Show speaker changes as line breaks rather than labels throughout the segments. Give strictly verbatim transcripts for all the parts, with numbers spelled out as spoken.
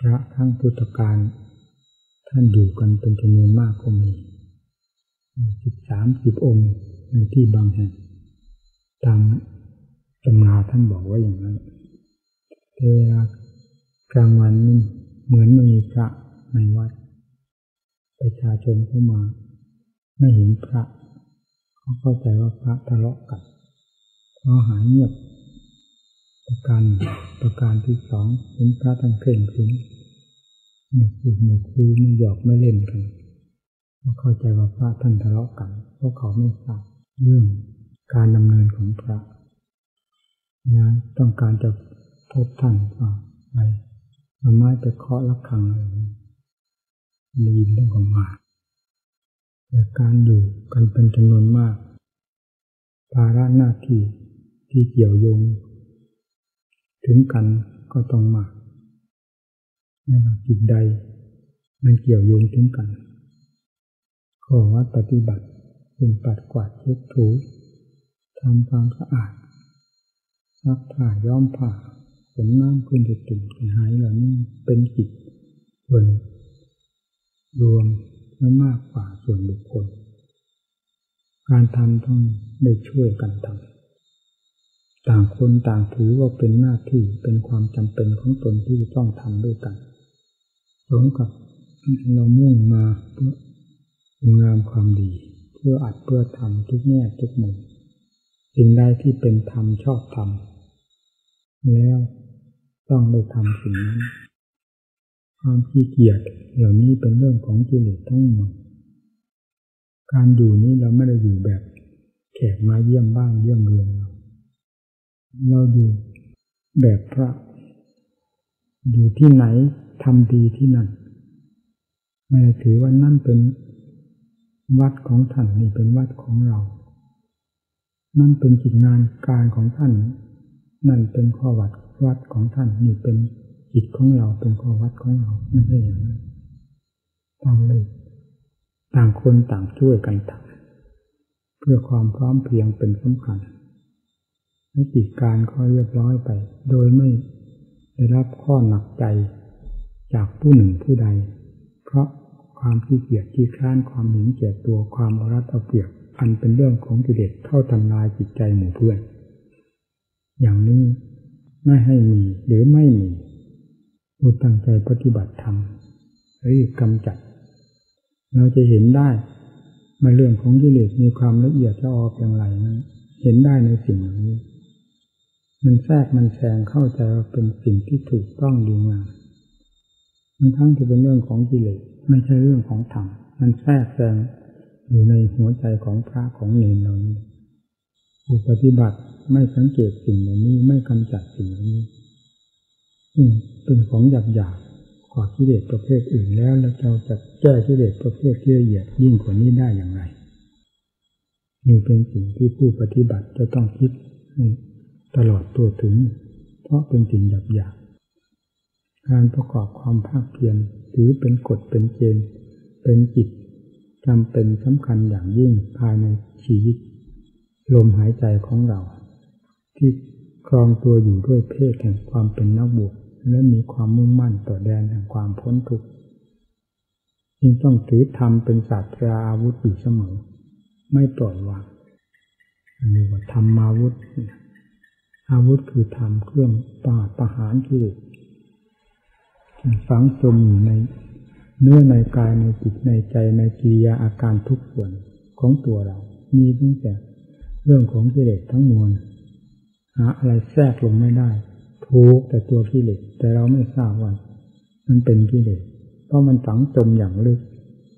ระครั้งพุทธกาลท่านอยู่กันเป็นจำนวนมากก็มีสิบสามสิบองค์ในที่บางแห่งตามตำราท่านบอกว่าอย่างนั้นเวลากลางวันนี่เหมือนไม่มีพระในวัดประชาชนเข้ามาไม่เห็นพระเขาเข้าใจว่าพระทะเลาะกันเพราะหายเงียบประการประการที่สองเห็นพระท่านเคร่งขรึมไม่คุยไม่คุยไม่หยอกไม่เล่นกันเขาเข้าใจว่าพระท่านทะเลาะกันเพราะเขาไม่ทราบเรื่องการดำเนินของพระนั้นต้องการจะพบท่านว่าไปเอาไม้ไปเคาะระฆังอะไรได้ยินเรื่องของมาแต่การอยู่กันเป็นจำนวนมากภาระหน้าที่ที่เกี่ยวโยงถึงกันก็ต้องมากไม่ว่าจิตใดมันเกี่ยวโยงถึงกันข้อวัดปฏิบัติเป็นปัดกวาดเช็ดถูทำความสะอาดซักผ้าย้อมผ้าขนน้ำขึ้นจะตุ่มหายเหล่านี้เป็นกิจส่วนรวมและมากกว่าส่วนบุคคลการทำต้องได้ช่วยกันทำต่างคนต่างถือว่าเป็นหน้าที่เป็นความจำเป็นของตนที่ต้องทำด้วยกันสมกับเรามุ่งมาเพื่องามความดีเพื่ออัดเพื่อทำทุกแง่ทุกมุมสิ่งใดที่เป็นธรรมชอบธรรมแล้วต้องได้ทำสิ่งนั้นความขี้เกียจเหล่านี้เป็นเรื่องของกิเลสทั้งหมดการอยู่นี้เราไม่ได้อยู่แบบแขกมาเยี่ยมบ้านเยี่ยมเรือนเราเราอยู่แบบพระอยู่ที่ไหนทำดีที่นั่นไม่ถือว่านั่นเป็นวัดของท่านนี่เป็นวัดของเรานั่นเป็นกิจงานการของท่านนั่นเป็นข้อวัดวัดของท่านนี่เป็นกิจของเราเป็นข้อวัดของเราไม่ใช่อย่างนั้นต้องเลยต่างคนต่างช่วยกันทำเพื่อความพร้อมเพรียงเป็นสำคัญให้กิจการก็เรียบร้อยไปโดยไม่ได้รับข้อหนักใจจากผู้หนึ่งผู้ใดเพราะความขี้เกียจขี้คร้านความหึงแก่ตัวความเอารัดเอาเปรียบอันเป็นเรื่องของกิเลสเข้าทำลายจิตใจหมู่เพื่อนอย่างนี้ไม่ให้มีหรือไม่มีผู้ตั้งใจปฏิบัติธรรมรีบกำจัดเราจะเห็นได้มาเรื่องของกิเลสมีความละเอียดละอออย่างไรนั้นเห็นได้ในสิ่งเหล่านี้มันแทรกมันแซงเข้าใจว่าเป็นสิ่งที่ถูกต้องดีงามมันทั้งที่เป็นเรื่องของกิเลสไม่ใช่เรื่องของธรรมมันแทรกแซงอยู่ในหัวใจของพระของเนรเรานี้ผู้ปฏิบัติไม่สังเกตสิ่งเหล่านี้ไม่กำจัดสิ่งเหล่านี้เป็นของหยาบหยาบกว่ากิเลสประเภทอื่นแล้วแล้วเราจะแก้กิเลสประเภทที่ละเอียดยิ่งกว่านี้ได้อย่างไรนี่เป็นสิ่งที่ผู้ปฏิบัติจะต้องคิดตลอดตัวถึงเพราะเป็นสิ่งหยาบหยาบการประกอบความภาคเพียรถือเป็นกฎเป็นเกณฑ์เป็นจิตจำเป็นสำคัญอย่างยิ่งภายในชีวิตลมหายใจของเราที่ครองตัวอยู่ด้วยเพศแห่งความเป็นนักบวชและมีความมุ่งมั่นต่อแดนแห่งความพ้นทุกข์จึงต้องถือธรรมเป็นศาสตราอาวุธอยู่เสมอไม่ปล่อยวางอันนี้ว่าธรรมาวุธอาวุธคือธรรมเครื่องปราบประหารกิเลสฝังจมอยู่ในเนื้อในกายในจิตในใจในกิริยาอาการทุกส่วนของตัวเรามีตั้งแต่เรื่องของกิเลสทั้งมวลหาอะไรแทรกลงไม่ได้ทุกแต่ตัวกิเลสแต่เราไม่ทราบว่ามันเป็นกิเลสเพราะมันฝังจมอย่างลึก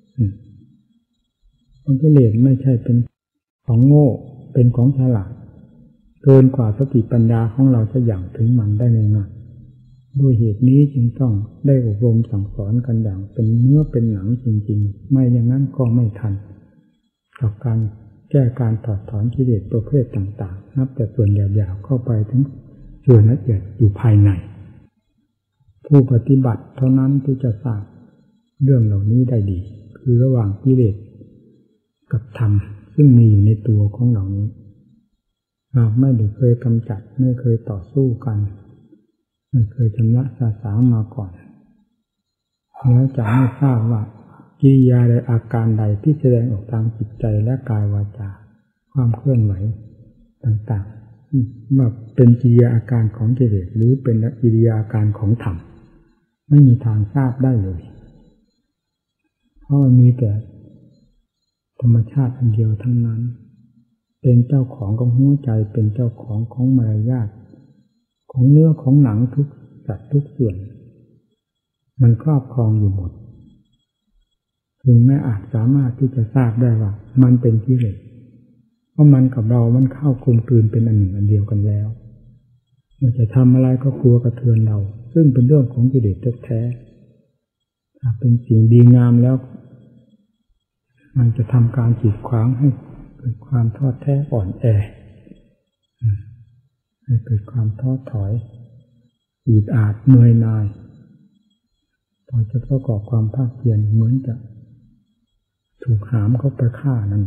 เพราะกิเลสไม่ใช่เป็นของโง่เป็นของฉลาดเกินกว่าสติปัญญาของเราจะอย่างถึงมันได้เลยนะด้วยเหตุนี้จึงต้องได้อบรมสั่งสอนกันอย่างเป็นเนื้อเป็นหนังจริงๆไม่อย่างนั้นก็ไม่ทันกับการแก้การถอดถอนกิเลสประเภทต่างๆนับแต่ส่วนหยาบๆเข้าไปถึงส่วนละเอียดอยู่ภายในผู้ปฏิบัติเท่านั้นที่จะทราบเรื่องเหล่านี้ได้ดีคือระหว่างกิเลสกับธรรมซึ่งมีอยู่ในตัวของเหล่านี้หากไม่ได้เคยกำจัดไม่เคยต่อสู้กันไม่เคยชำระสาสางมาก่อนแล้วจะไม่ทราบว่ากิริยาใดอาการใดที่แสดงออกทางจิตใจและกายวาจาความเคลื่อนไหวต่างๆว่าเป็นกิริยาอาการของกิเลสหรือเป็นกิริยาอาการของธรรมไม่มีทางทราบได้เลยเพราะมันมีแต่ธรรมชาติอันเดียวทั้งนั้นเป็นเจ้าของของหัวใจเป็นเจ้าของของมารยาทของเนื้อของหนังทุกสัดทุกส่วนมันครอบครองอยู่หมดจึงไม่อาจสามารถที่จะทราบได้ว่ามันเป็นกิเลสเพราะมันกับเรามันเข้ากลมกลืนเป็นอันหนึ่งอันเดียวกันแล้วมันจะทำอะไรก็กลัวกระเทือนเราซึ่งเป็นเรื่องของกิเลสแท้ๆถ้าเป็นสิ่งดีงามแล้วมันจะทำการกีดขวางให้เกิดความท้อแท้อ่อนแอให้เกิดความท้อถอยอืดอาดเหนื่อยหน่ายพอจะประกอบความภาคเพียรเหมือนจะถูกหามเข้าไปฆ่านั่น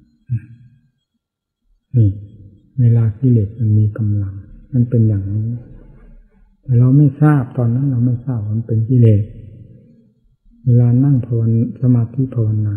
นี่เวลากิเลสมันมีกำลังมันเป็นอย่างนี้แต่เราไม่ทราบตอนนั้นเราไม่ทราบว่ามันเป็นกิเลสเวลานั่งภาวนาสมาธิภาวนา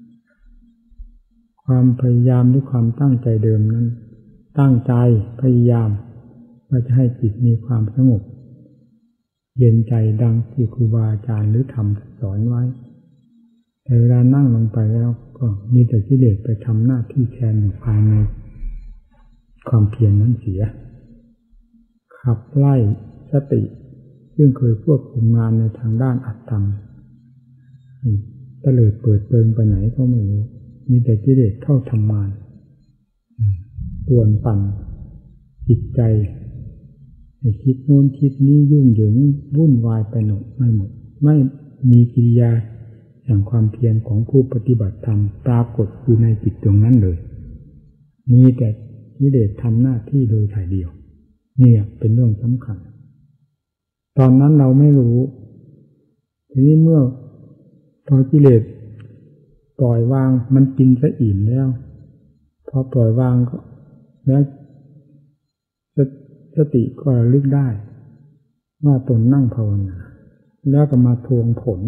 ความพยายามหรือความตั้งใจเดิมนั้นตั้งใจพยายามว่าจะให้จิตมีความสงบเย็นใจดังที่ครูบาอาจารย์หรือธรรมสอนไว้แต่เวลานั่งลงไปแล้วก็มีแต่กิเลสไปทำหน้าที่แทนอยู่ภายในความเพียรนั้นเสียขับไล่สติซึ่งเคยควบคุมงานในทางด้านอัตธรรมตะเลิดเปิดเปิงไปไหนก็ไม่รู้มีแต่กิเลสเข้าทำงานป่วนปั่นจิตใจให้คิดโน้นคิดนี้ยุ่งเหยิงวุ่นวายไปหมดไม่หมดไม่มีกิริยาอย่างความเพียรของผู้ปฏิบัติธรรมปรากฏอยู่ในจิตตรงนั้นเลยมีแต่กิเลสทำหน้าที่โดยถ่ายเดียวเนี่ยเป็นเรื่องสำคัญตอนนั้นเราไม่รู้ทีนี้เมื่อพอกิเลสปล่อยวางมันกินซะอิ่มแล้วพอปล่อยวางก็แล้วสติก็ระลึกได้ว่าตนนั่งภาวนาแล้วก็มาทวงผล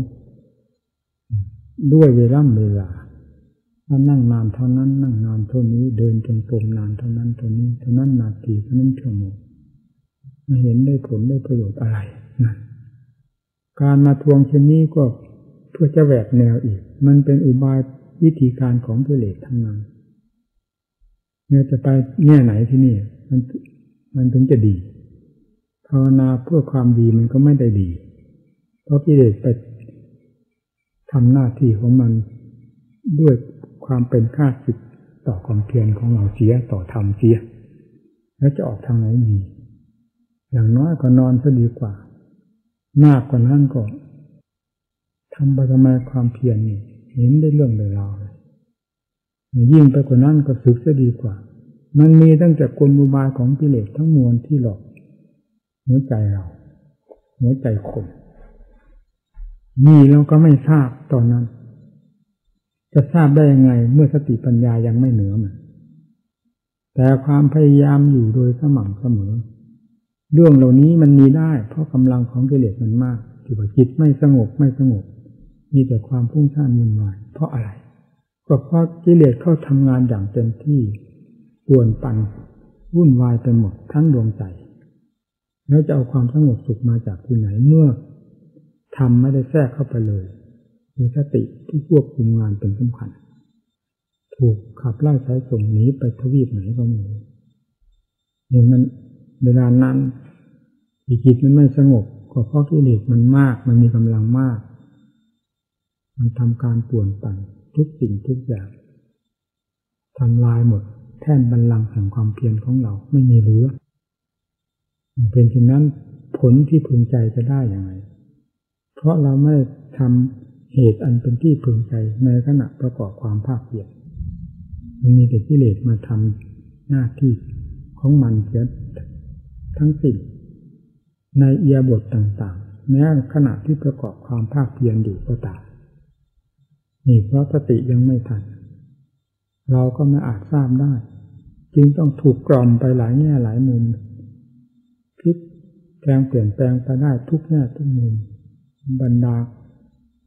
ด้วยเวลาเวลาว่านั่งนานเท่านั้นนั่งนานเท่านี้เดินจงกรมนานเท่านั้นเท่านี้เท่านั้นนาทีเท่านั้นชั่วโมงไม่เห็นได้ผลได้ประโยชน์อะไรนั่นการมาทวงเช่นนี้ก็เพื่อจะแหวกแนวอีกมันเป็นอุบายวิธีการของกิเลสทั้งนั้นเนี่ยจะไปแง่ไหนที่นี่มันมันถึงจะดีภาวนาเพื่อความดีมันก็ไม่ได้ดีเพราะกิเลสไปทำหน้าที่ของมันด้วยความเป็นข้าศึกต่อความเพียรของเราเสียต่อธรรมเสียแล้วจะออกทางไหนดีอย่างน้อยก็นอนซะดีกว่ามากกว่านั้นก็ทำไปทำไมความเพียรนี่เห็นได้เรื่องได้ราวยิ่งไปกว่านั้นก็สึกซะดีกว่ามันมีตั้งแต่กลอุบายของกิเลสทั้งมวลที่หลอกหัวใจเราหัวใจคนนี่เราก็ไม่ทราบตอนนั้นจะทราบได้ยังไงเมื่อสติปัญญายังไม่เหนือมันแต่ความพยายามอยู่โดยสม่ำเสมอเรื่องเหล่านี้มันมีได้เพราะกำลังของกิเลสมันมากที่ว่าจิตไม่สงบไม่สงบมีแต่ความพุ่งซ่านวุ่นวายเพราะอะไรก็เพราะกิเลสเข้าทำงานอย่างเต็มที่ป่วนปั่นวุ่นวายไปหมดทั้งดวงใจแล้วจะเอาความสงบสุขมาจากที่ไหนเมื่อทำไม่ได้แทรกเข้าไปเลยมีสติที่ควบคุมงานเป็นสำคัญถูกขับไล่ใช้ส่งหนีไปทวีปไหนก็ไม่รู้อย่างนั้นเวลานั้นจิตมันไม่สงบก็เพราะกิเลสมันมากมันมีกำลังมากมันทำการป่วนปั่นทุกสิ่งทุกอย่างทำลายหมดแท่นบัลลังก์แห่งความเพียรของเราไม่มีเหลือเป็นเช่นนั้นผลที่พึงใจจะได้อย่างไรเพราะเราไม่ทำเหตุอันเป็นที่พึงใจในขณะประกอบความภาคเพียรมันมีแต่กิเลสมาทำหน้าที่ของมันเสียทั้งสิ้นในอิริยาบถต่างๆแม้ขณะที่ประกอบความภาคเพียรอยู่ก็ตามนี่เพราะสติยังไม่ทันเราก็ไม่อาจทราบได้จึงต้องถูกกล่อมไปหลายแง่หลายมุมพลิกแปลงเปลี่ยนแปลงไปได้ทุกแง่ทุกมุมบรรดา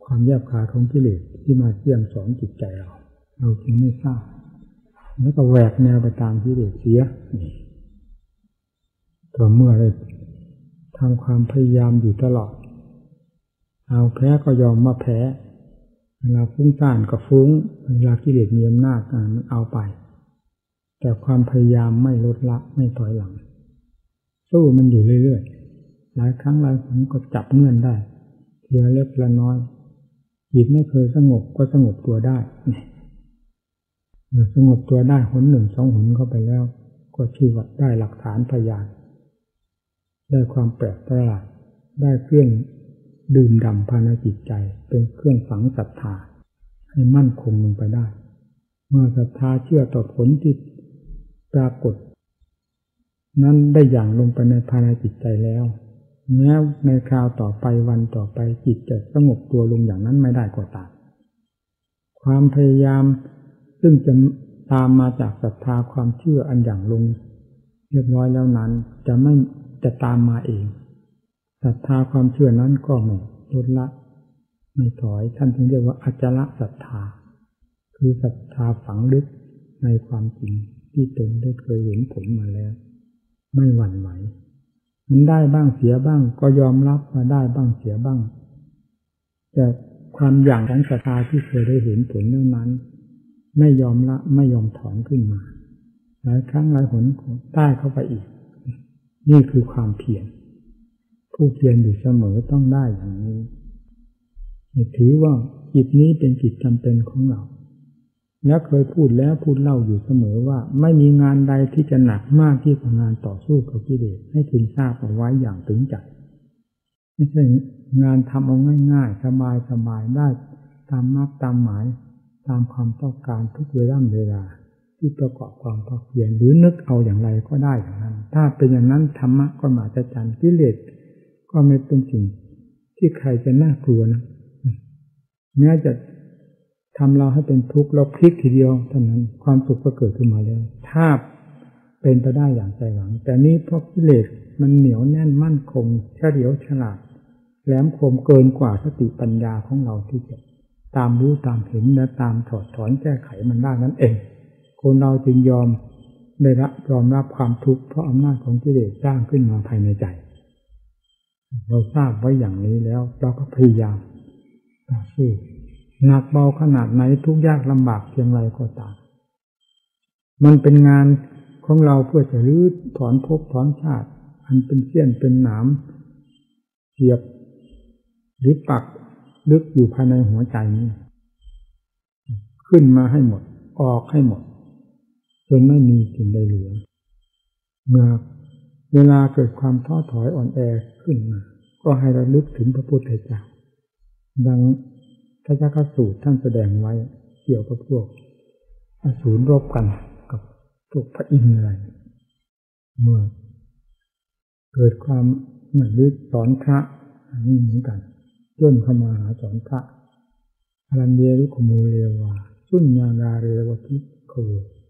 ความแยบคายของกิเลสที่มาเสี่ยมสอนจิตใจเราเราจึงไม่ทราบแล้วก็แหวกแนวไปตามกิเลสเสียนี่ต่อเมื่อได้ทำความพยายามอยู่ตลอดเอาแพ้ก็ยอมมาแพ้เวลาฟุ้งซ่านก็ฟุ้งเวลากิเลสมีอำนาจมันเอาไปแต่ความพยายามไม่ลดละไม่ถอยหลังสู้มันอยู่เรื่อยๆหลายครั้งหลายครั้งก็จับเงื่อนได้ทีละเล็กละน้อยจิตไม่เคยสงบก็สงบตัวได้เมื่อสงบตัวได้หนหนึ่งสองหนเข้าไปแล้วก็ชื่อว่าได้หลักฐานพยานได้ความแปลกประหลาดได้เครื่องดื่มด่ำภายในจิตใจเป็นเครื่องฝังศรัทธาให้มั่นคงลงไปได้เมื่อศรัทธาเชื่อต่อผลที่ปรากฏนั้นได้อย่างลงไปในภายในจิตใจแล้วแม้ในคราวต่อไปวันต่อไปจิตจะสงบตัวลงอย่างนั้นไม่ได้ก็ตามความพยายามซึ่งจะตามมาจากศรัทธาความเชื่ออันอย่างลงเรียบร้อยแล้วนั้นจะไม่จะตามมาเองศรัทธาความเชื่อนั้นก็ไม่ลดละไม่ถอยท่านจึงเรียกว่าอจละศรัทธาคือศรัทธาฝังลึกในความจริงที่ตนได้เคยเห็นผลมาแล้วไม่หวั่นไหวมันได้บ้างเสียบ้างก็ยอมรับมาได้บ้างเสียบ้างแต่ความอย่างของศรัทธาที่เคยได้เห็นผลแล้วนั้นไม่ยอมละไม่ยอมถอนขึ้นมาหลายครั้งหลายหนใต้เข้าไปอีกนี่คือความเพียรผู้เพียรอยู่เสมอต้องได้อย่างนี้ถือว่าจิตนี้เป็นจิตจำเป็นของเราและเคยพูดแล้วพูดเล่าอยู่เสมอว่าไม่มีงานใดที่จะหนักมากที่กว่างานต่อสู้กับกิเลสให้พึงทราบเอาไว้อย่างถึงใจไม่ใช่งานทำเอาง่ายๆสบายๆได้ตามมรรคตามหมายตามความต้องการทุกเวลาเวลาที่ประกอบความภาคเพียรหรือนึกเอาอย่างไรก็ได้อย่างนั้นถ้าเป็นอย่างนั้นธรรมะก็มาจะจันกิเลสก็ไม่เป็นสิ่งที่ใครจะน่ากลัวนะแม้จะทำเราให้เป็นทุกข์เราพลิกทีเดียวเท่านั้นความสุขก็เกิดขึ้นมาแล้วถ้าเป็นไปได้อย่างใจหวังแต่นี้เพราะกิเลสมันเหนียวแน่นมั่นคงเฉลียวฉลาดแหลมคมเกินกว่าสติปัญญาของเราที่จะตามรู้ตามเห็นและตามถอดถอนแก้ไขมันได้นั่นเองคนเราจึงยอมได้รับยอมรับความทุกข์เพราะอำนาจของกิเลสสร้างขึ้นมาภายในใจเราทราบไว้อย่างนี้แล้วเราก็พยายามต่อสู้หนักเบาขนาดไหนทุกข์ยากลำบากเพียงไรก็ตามมันเป็นงานของเราเพื่อจะรื้อถอนภพถอนชาติอันเป็นเสี้ยนเป็นหนามเสียบหรือปักลึกอยู่ภายในหัวใจนี้ขึ้นมาให้หมดออกให้หมดจนไม่มีสิ่งใดเหลือเมื่อเวลาเกิดความท้อถอยอ่อนแอขึ้นมาก็ให้ระลึกถึงพระพุทธเจ้าดังพระเจ้าข้าสูตรท่านแสดงไว้เกี่ยวกับพวกอสูรรบกันกับพวกพระอินทร์อะไรเมื่อเกิดความเหมือนลึกสอนพระอันนี้เหมือนกันย่นเข้ามาหาสอนพระอรัญเยรุขโมเลวาสุญญาราเรวทิโค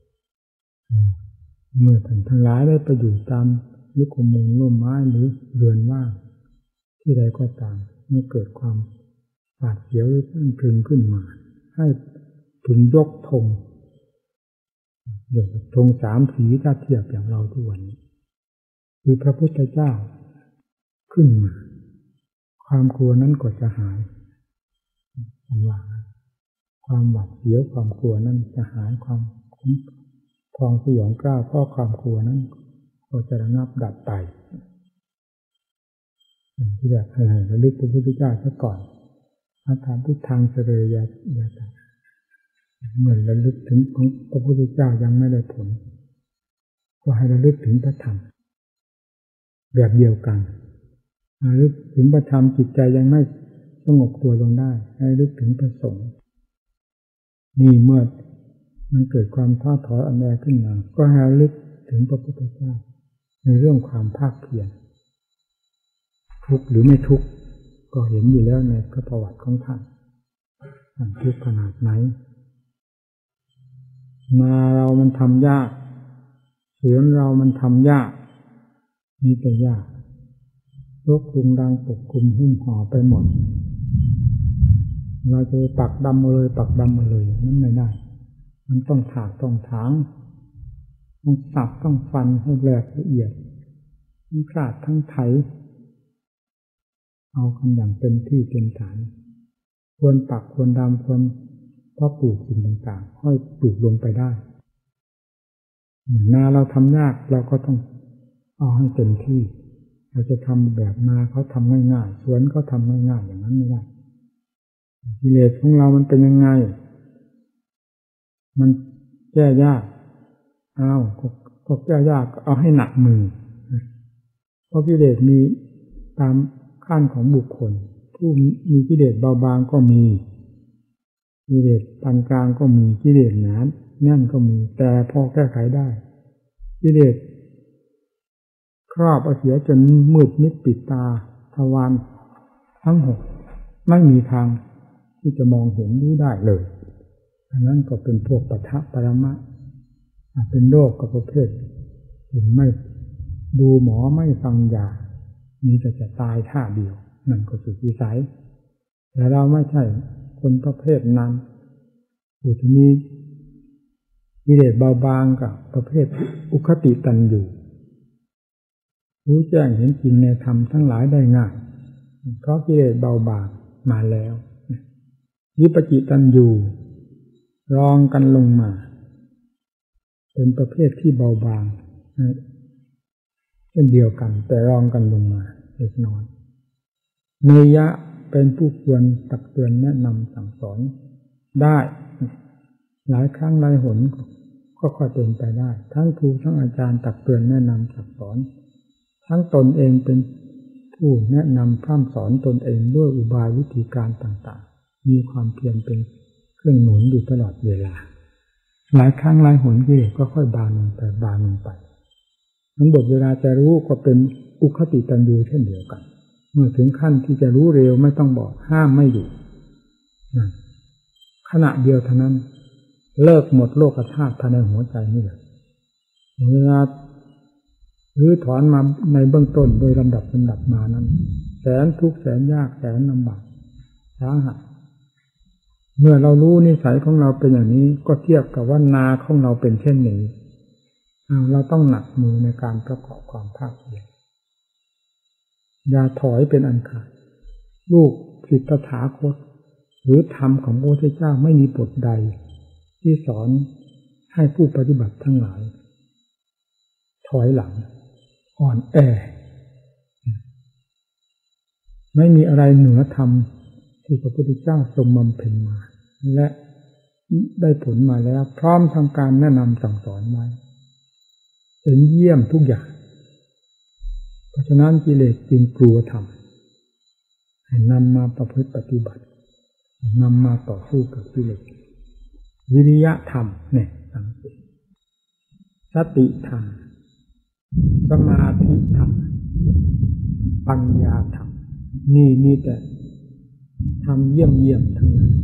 เมื่อท่านทั้งหลายได้ไปอยู่ตามลุกขมูลร่มไม้หรือเรือนว่างที่ใดก็ตามเมื่อเกิดความหวาดเสียวหรือตั้งตรึงขึ้นมาให้ถึงยกธงเดี๋ยวธงสามสีถ้าเทียบอย่างเราทุกวันนี้คือพระพุทธเจ้าขึ้นมาความกลัวนั้นก็จะหายความหวาดความหวาดเสียวความกลัวนั้นจะหายความพองสยองกล้าเพราะความกลัวนั้นก็จะระงับดับไปที่แบบอะไรระลึกพระพุทธเจ้าซะก่อนอาถรรพ์พุทธังเสรยะยะตะเหมือนระลึกถึงของพระพุทธเจ้ายังไม่ได้ผลก็ให้ระลึกถึงพระธรรมแบบเดียวกันระลึกถึงพระธรรมจิตใจยังไม่สงบตัวลงได้ให้ระลึกถึงพระสงฆ์นี่เมื่อมันเกิดความท้อถอยอ่อนแอขึ้นมาก็ให้ระลึกถึงพระพุทธเจ้าในเรื่องความภาคเพียรทุกข์หรือไม่ทุกข์ก็เห็นอยู่แล้วในพระประวัติของท่านท่านทุกข์ขนาดไหนมาเรามันทำยากสวนเรามันทำยากมีแต่ยากรกรุงรังปกคลุมหุ้มห่อไปหมดเราจะปักดำมาเลยปักดำมาเลยนั่นไม่ได้มันต้องถากต้องถางต้องสับต้องฟันให้แหลกละเอียดทั้งคลาดทั้งไถเอากันอย่างเต็มที่เต็มฐานควรปักควรดำควรเพาะปลูกสิ่งต่างๆค่อยปลูกลงไปได้เหมือนนาเราทำยากเราก็ต้องเอาให้เต็มที่เราจะทำแบบนาเขาทำง่ายๆสวนเขาทำง่ายๆอย่างนั้นไม่ได้กิเลสของเรามันเป็นยังไงมันแก้ยากเอาก็แก้ยากเอาให้หนักมือเพราะกิเลสมีตามขั้นของบุคคลผู้มีกิเลสเบาบางก็มีกิเลสปานกลางก็มีกิเลสหนาแน่นก็มีแต่พอแก้ไขได้กิเลสครอบเอาเสียจนมืดมิดปิดตาทวารทั้งหกไม่มีทางที่จะมองเห็นรู้ได้เลยอันนั้นก็เป็นพวกปะทะปรมะเป็นโรคกับประเภทเห็นไม่ดูหมอไม่ฟังยามีแต่จะตายท่าเดียวนั่นก็สุดวิสัยแต่เราไม่ใช่คนประเภทนั้นผู้ที่มีกิเลสเบาบางกับประเภทอุคติตันอยู่รู้แจ้งเห็นจริงในธรรมทั้งหลายได้ง่ายเพราะกิเลสเบาบางมาแล้ววิปจิตันอยู่รองกันลงมาเป็นประเภทที่เบาบางเช่นเดียวกันแต่รองกันลงมาเล็กน้อยเนยยะเป็นผู้ควรตักเตือนแนะนำสั่งสอนได้หลายครั้งหลายหนก็ค่อยเป็นไปได้ทั้งครูทั้งอาจารย์ตักเตือนแนะนำสั่งสอนทั้งตนเองเป็นผู้แนะนำพร่ำสอนตนเองด้วยอุบายวิธีการต่างๆมีความเพียรเป็นเครื่องหนุนอยู่ตลอดเวลาหลายครั้งหลายหนกิเลสก็ค่อยบานลงไปบานลงไปทั้งบทเวลาจะรู้ก็เป็นอุคติตันยูเช่นเดียวกันเมื่อถึงขั้นที่จะรู้เร็วไม่ต้องบอกห้ามไม่อยู่นั่นขณะเดียวเท่านั้นเลิกหมดโลกธาตุภายในหัวใจนี่แหละเวลาหรือถอนมาในเบื้องต้นโดยลำดับลำดับมานั้นแสนทุกข์แสนยากแสนลำบากสาหัสเมื่อเรารู้นิสัยของเราเป็นอย่างนี้ก็เทียบกับว่านาของเราเป็นเช่นนี้เราต้องหนักมือในการประกอบความภาคเพียรอย่าถอยเป็นอันขาดลูกศิษย์ตถาคตหรือธรรมของพระพุทธเจ้าไม่มีบทใดที่สอนให้ผู้ปฏิบัติทั้งหลายถอยหลังอ่อนแอไม่มีอะไรเหนือธรรมที่พระพุทธเจ้าทรงบำเพ็ญมาและได้ผลมาแล้วพร้อมทำการแนะนำสั่งสอนไว้เป็นเยี่ยมทุกอย่างเพราะฉะนั้นกิเลสจึงกลัวธรรมให้นำมาประพฤติปฏิบัตินำมาต่อสู้กับกิเลสวิริยะธรรมเนี่ยสังเกตสติธรรมสมาธิธรรมปัญญาธรรมนี่มีแต่ทำเยี่ยมเยี่ยมทั้งนั้น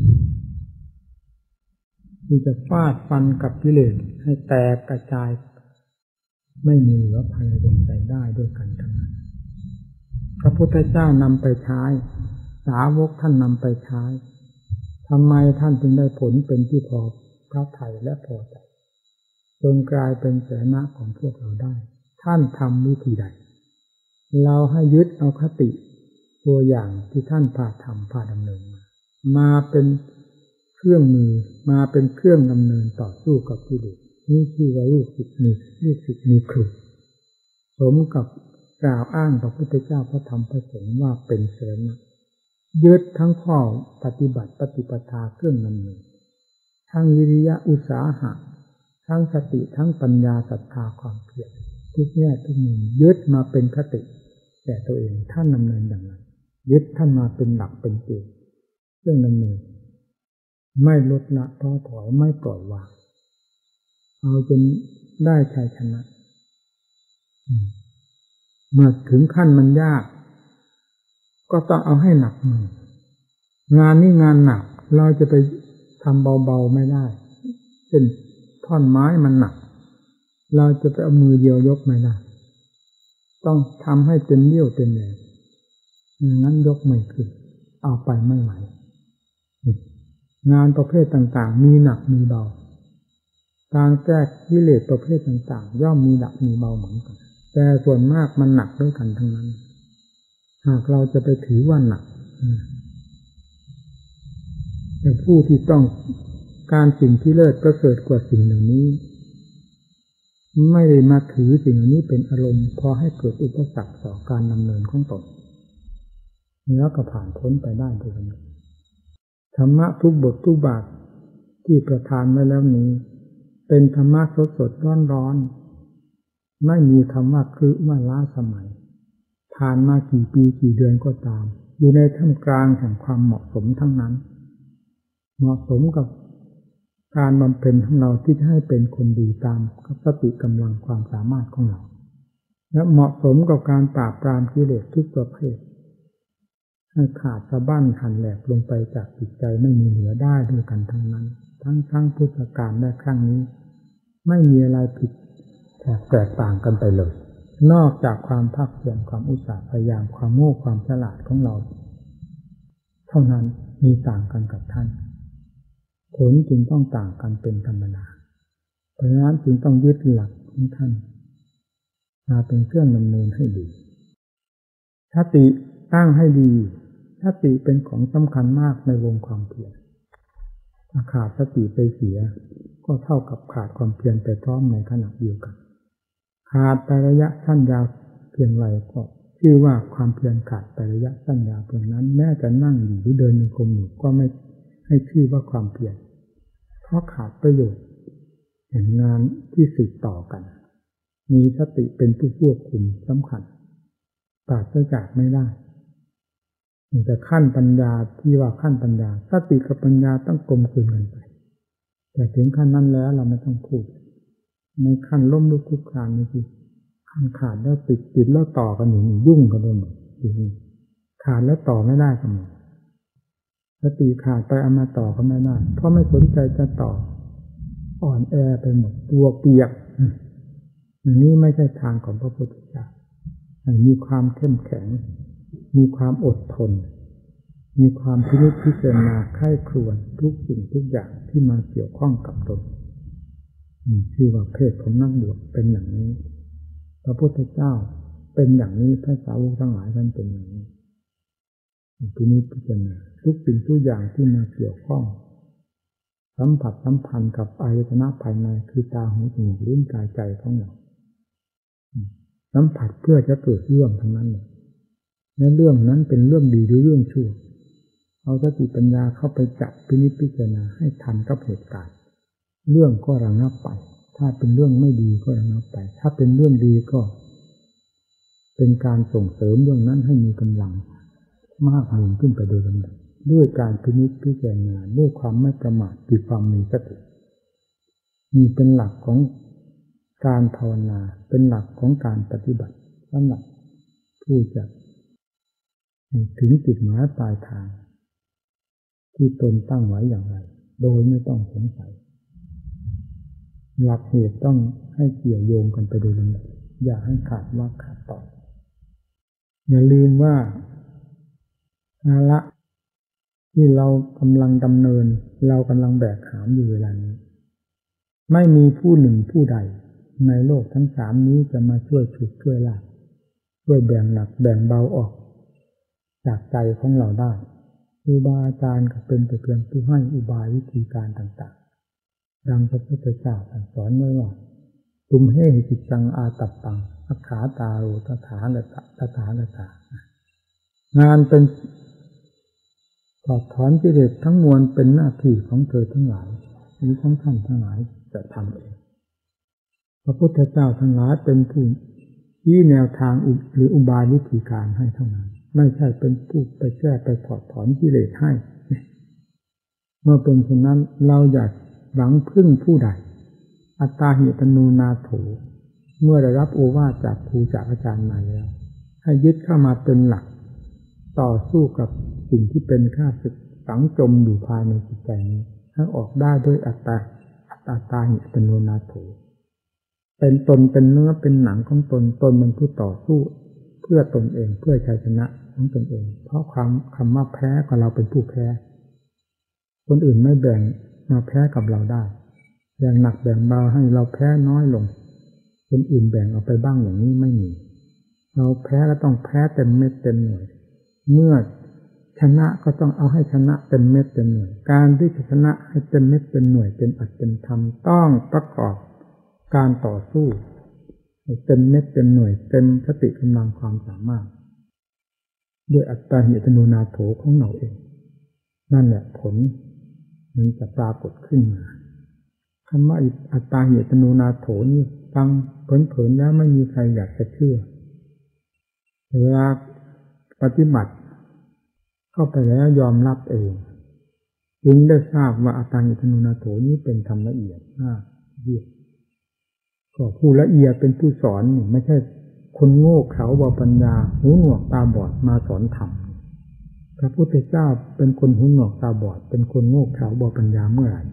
ที่จะฟาดฟันกับกิเลสให้แตกกระจายไม่มีเหลือภายในดวงใจได้ด้วยกันทั้งนั้นพระพุทธเจ้านำไปใช้สาวกท่านนำไปใช้ทำไมท่านจึงได้ผลเป็นที่พอพระทัยและพอใจจนกลายเป็นแสนะของพวกเราได้ท่านทำวิธีใดเราให้ยึดเอาคติตัวอย่างที่ท่านพาทำพาดำเนินมามาเป็นเครื่องมือมาเป็นเครื่องดำเนินต่อสู้กับกิเลสนี่คือว่าลูกศิษย์มีลูกศิษย์มีครูสมกับกล่าวอ้างพระพุทธเจ้าพระธรรมพระสงฆ์ว่าเป็นเสนายึดทั้งข้อปฏิบัติปฏิปทาเครื่องดำเนินทั้งวิริยะอุตสาหะทั้งสติทั้งปัญญาศรัทธาความเพียรทุกแง่ทุกมุมยึดมาเป็นคติแก่ตัวเองท่านดำเนินอย่างไรยึดท่านมาเป็นหลักเป็นเกณฑ์เครื่องดำเนินไม่ลดละท้อถอยไม่ปล่อยวางเอาจนได้ชัยชนะเมื่อถึงขั้นมันยากก็ต้องเอาให้หนักมืองานนี้งานหนักเราจะไปทำเบาๆไม่ได้เช่นท่อนไม้มันหนักเราจะไปเอามือเดียวยกไม่ได้ต้องทำให้เต็มเลี้ยวเต็มแรงงั้นยกไม่ขึ้นเอาไปไม่ไหวงานประเภทต่างๆมีหนักมีเบาการแก้กิเลสประเภทต่างๆย่อมมีหนักมีเบาเหมือนกันแต่ส่วนมากมันหนักด้วยกันทั้งนั้นหากเราจะไปถือว่าหนักแต่ผู้ที่ต้องการสิ่งที่เลิศประเสริฐกว่าสิ่งเหล่านี้ไม่ได้มาถือสิ่งเหล่านี้เป็นอารมณ์พอให้เกิดอุปสรรคต่อการดำเนินของตนแล้วก็ผ่านพ้นไปได้โดยลำดับธรรมะทุกบททุกบาทที่ประทานไว้แล้วนี้เป็นธรรมะสดสดร้อนร้อนไม่มีคำว่าคือว่าล้าสมัยผ่านมากี่ปีกี่เดือนก็ตามอยู่ในท่ามกลางแห่งความเหมาะสมทั้งนั้นเหมาะสมกับการบำเพ็ญของเราที่จะให้เป็นคนดีตามสติกำลังความสามารถของเราและเหมาะสมกับการปราบปรามกิเลสทุกประเภทให้ขาดสะบั้นหันแหลกลงไปจากจิตใจไม่มีเหลือได้ด้วยกันทั้งนั้นทั้งทั้งพุทธกาลและครั้งนี้ไม่มีอะไรผิดแตกต่างกันไปเลยนอกจากความภาคเพียรความอุตสาห์พยายามความโง่ความฉลาดของเราเท่านั้นมีต่างกันกับท่านผลจึงต้องต่างกันเป็นธรรมดาเพราะฉะนั้นจึงต้องยึดหลักของท่านมาเป็นเครื่องดำเนินให้ดีสติตั้งให้ดีสติเป็นของสำคัญมากในวงความเพียรถ้าขาดสติไปเสียก็เท่ากับขาดความเพียรไปพร้อมในขณะเดียวกันขาดไประยะสั้นยาวเพียงไรก็ชื่อว่าความเพียรขาดไประยะสั้นยาวเพียงนั้นแม้จะนั่งอยู่หรือเดินในกรมอยู่ก็ไม่ให้ชื่อว่าความเพียรเพราะขาดประโยชน์แห่งงานที่สืบต่อกันมีสติเป็นผู้ควบคุมสำคัญปราศจากไม่ได้แต่ขั้นปัญญาที่ว่าขั้นปัญญาสติกับปัญญาต้องกลมกลืนกันไปแต่ถึงขั้นนั้นแล้วเราไม่ต้องพูดในขั้นล้มลุกคลุกคลานนี่คือขั้นขาดแล้วติดติดแล้วต่อกันอยู่ยุ่งกันเลยหมดขาดแล้วต่อไม่ได้กันหมดสติขาดไปเอามาต่อก็ไม่ได้เพราะไม่สนใจจะต่ออ่อนแอไปหมดตัวเปียกอย่างนี้ไม่ใช่ทางของพระพุทธเจ้ามีความเข้มแข็งมีความอดทนมีความพินิจพิจารณาไข้ครวญทุกสิ่งทุกอย่างที่มาเกี่ยวข้องกับตนนี่ชื่อว่าเพศของนักบวชเป็นอย่างนี้พระพุทธเจ้าเป็นอย่างนี้พระสาวกทั้งหลายท่านเป็นอย่างนี้พินิจพิจารณาทุกสิ่งทุกอย่างที่มาเกี่ยวข้องสัมผัสสัมพันธ์กับอายตนะภายในคือตาหูจมูกลิ้นกายใจของเราสัมผัสเพื่อจะเกิดเรื่องทั้งนั้นเลยและเรื่องนั้นเป็นเรื่องดีหรือเรื่องชั่วเอาสติปัญญาเข้าไปจับพินิจพิจารณาให้ทันกับเหตุการณ์เรื่องก็ระงับไปถ้าเป็นเรื่องไม่ดีก็ระงับไปถ้าเป็นเรื่องดีก็เป็นการส่งเสริมเรื่องนั้นให้มีกำลังมากยิ่งขึ้นไปโดยลำดับด้วยการพินิจพิจารณาด้วยความไม่ประมาทด้วยความมีสติมีเป็นหลักของการภาวนาเป็นหลักของการปฏิบัติสำหรับผู้จะถึงจุดหมายปลายทางที่ตนตั้งไว้อย่างไรโดยไม่ต้องสงสัยหลักเหตุต้องให้เกี่ยวโยงกันไปโดยลำดับอย่าให้ขาดว่าขาดตอนอย่าลืมว่าภาระที่เรากำลังดำเนินเรากำลังแบกหามอยู่เวลานี้ไม่มีผู้หนึ่งผู้ใดในโลกทั้งสามนี้จะมาช่วยฉุดช่วยลากช่วยแบ่งหนักแบ่งเบาออกจากใจของเราได้ครูบาอาจารย์ก็เป็นแต่เพียงผู้ให้อุบายวิธีการต่างๆดังพระพุทธเจ้าสอนไว้ว่าตุมเฮหิจิตังอาตัปปังอัคขาตาโรตถาคตตถาคตางานเป็นถอดถอนกิเลสทั้งมวลเป็นหน้าที่ของเธอทั้งหลายหรือของท่านทั้งหลายจะทำเองพระพุทธเจ้าทั้งหลายเป็นผู้ชี้แนวทางหรืออุบายวิธีการให้เท่านั้นไม่ใช่เป็นผู้ไปแก้ไปถอดถอนกิเลสให้เมื่อเป็นเช่นนั้นเราอยากหวังพึ่งผู้ใดอัตตาหิตนูนาโถเมื่อได้รับโอวาทจากครูจากอาจารย์มาแล้วให้ยึดเข้ามาเป็นหลักต่อสู้กับสิ่งที่เป็นข้าศึกฝังจมอยู่ภายในจิตใจนี้ให้ออกได้ด้วยอัตตาอัตตาหิตนูนาโถเป็นตนเป็นเนื้อเป็นหนังของตนตนเป็นผู้ต่อสู้เพื่อตนเองเพื่อชัยชนะของตนเองเพราะความคำว่าแพ้ของเราเป็นผู้แพ้คนอื่นไม่แบ่งมาแพ้กับเราได้แบ่งหนักแบ่งเบาให้เราแพ้น้อยลงคนอื่นแบ่งเอาไปบ้างอย่างนี้ไม่มีเราแพ้ก็ต้องแพ้เต็มเม็ดเต็มหน่วยเมื่อชนะก็ต้องเอาให้ชนะเต็มเม็ดเต็มหน่วยการที่จะชนะให้เต็มเม็ดเต็มหน่วยเป็นอัตเป็นธรรมต้องประกอบการต่อสู้เต็มเม็ดเต็มหน่วยเต็มสติกำลังความสามารถด้วยอัตตาหิอัตโนนาโถของเราเองนั่นแหละผลมันจะปรากฏขึ้นมาคำว่าอัตตาหิอัตโนนาโถนี่ฟังเผลอๆแล้วไม่มีใครอยากจะเชื่อเวลาปฏิบัติเข้าไปแล้วยอมรับเองจึงได้ทราบว่าอัตตาหิอัตโนนาโถนี้เป็นธรรมละเอียดมากเยี่ยมก็ผู้ละเอียดเป็นผู้สอนไม่ใช่คนโง่เขลาบ่ปัญญาหูหนวกตาบอดมาสอนธรรมพระพุทธเจ้าเป็นคนหูหนวกตาบอดเป็นคนโง่เขลาบ่ปัญญาเมื่อไหร่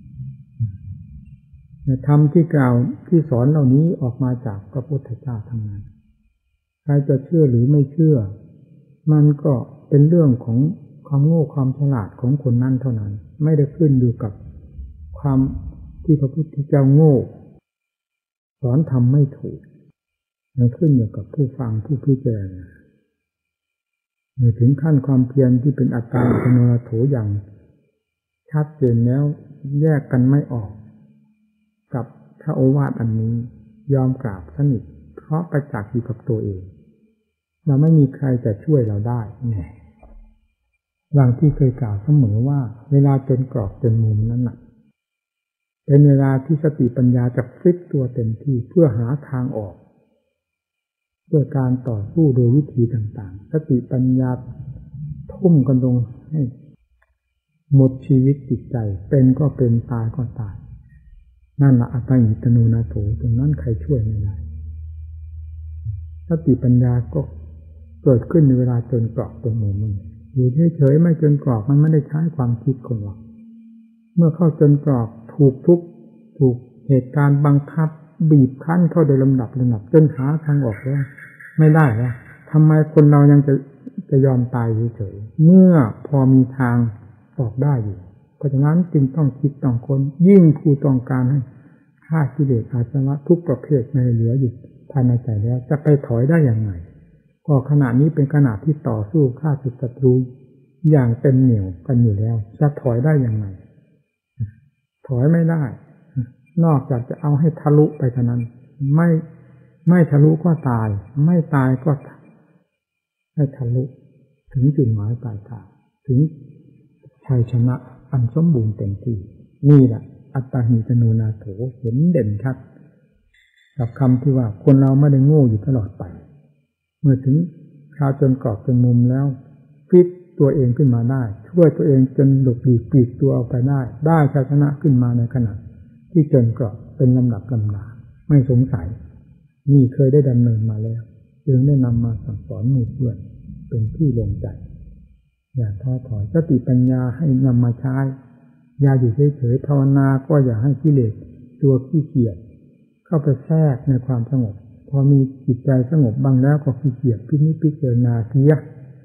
ธรรมที่กล่าวที่สอนเหล่านี้ออกมาจากพระพุทธเจ้าทั้งนั้นใครจะเชื่อหรือไม่เชื่อมันก็เป็นเรื่องของความโง่ความฉลาดของคนนั้นเท่านั้นไม่ได้ขึ้นอยู่กับความที่พระพุทธเจ้าโง่สอนทำไม่ถูกมันขึ้นอยู่กับผู้ฟังผู้พิจารณาเมื่อถึงขั้นความเพียรที่เป็นอัตตาหิอัตโนนาโถอย่างชัดเจนแล้วแยกกันไม่ออกกับพระโอวาทอันนี้ยอมกราบสนิทเพราะประจักษ์อยู่กับตัวเองเราไม่มีใครจะช่วยเราได้แน่อย่างที่เคยกล่าวเสมอว่าเวลาจนกรอบจนมุมนั้นน่ะเป็นเวลาที่สติปัญญาจะพลิกตัวเต็มที่เพื่อหาทางออกด้วยการต่อสู้โดยวิธีต่างๆสติปัญญาทุ่มกันลงให้หมดชีวิตจิตใจเป็นก็เป็นตายก็ตายนั่นละอัตตาหิอัตโนนาโถตรงนั้นใครช่วยไม่ได้สติปัญญาก็เกิดขึ้นในเวลาจนกรอบจนมุมมันอยู่เฉยๆไม่จนกรอบมันไม่ได้ใช้ความคิดของเราเมื่อเข้าจนกรอบถูกทุกถูกเหตุการณ์บังคับบีบคั้นเข้าโดยลำดับลำดับจนหาทางออกแล้วไม่ได้แล้วทำไมคนเรายังจะจะยอมตายเฉยๆเมื่อพอมีทางออกได้อยู่เพราะฉะนั้นจึงต้องคิดต้องค้นยิ่งผู้ต้องการให้ฆ่ากิเลสอาสวะทุกประเภทไม่เหลืออยู่ภายในใจแล้วจะไปถอยได้อย่างไรก็ขณะนี้เป็นขณะที่ต่อสู้ฆ่าศัตรูอย่างเต็มเหนี่ยวกันอยู่แล้วจะถอยได้อย่างไรถอยไม่ได้นอกจากจะเอาให้ทะลุไปเท่านั้นไม่ไม่ทะลุก็ตายไม่ตายก็ให้ทะลุถึงจุดหมายปลายทางถึงชัยชนะอันสมบูรณ์เต็มที่นี่แหละอัตตาหิอัตโนนาโถเห็นเด่นชัดกับคำที่ว่าคนเราไม่ได้โง่อยู่ตลอดไปเมื่อถึงคราวจนกรอบจนมุมแล้วพลิกตัวเองขึ้นมาได้ช่วยตัวเองจนหลบหลีกปลีกตัวออกไปได้ได้ชัยชนะขึ้นมาในขณะที่จนกรอบเป็นลำดับลำดาไม่สงสัยนี่เคยได้ดำเนินมาแล้วจึงได้นำมาสั่งสอนหมู่เพื่อนเป็นที่ลงใจอย่าท้อถอยสติปัญญาให้นำมาใช้อย่าอยู่เฉยๆภาวนาก็อย่าให้กิเลสตัวขี้เกียจเข้าไปแทรกในความสงบพอมีจิตใจสงบบ้างแล้วก็ขี้เกียจพินิจพิจารณาเสีย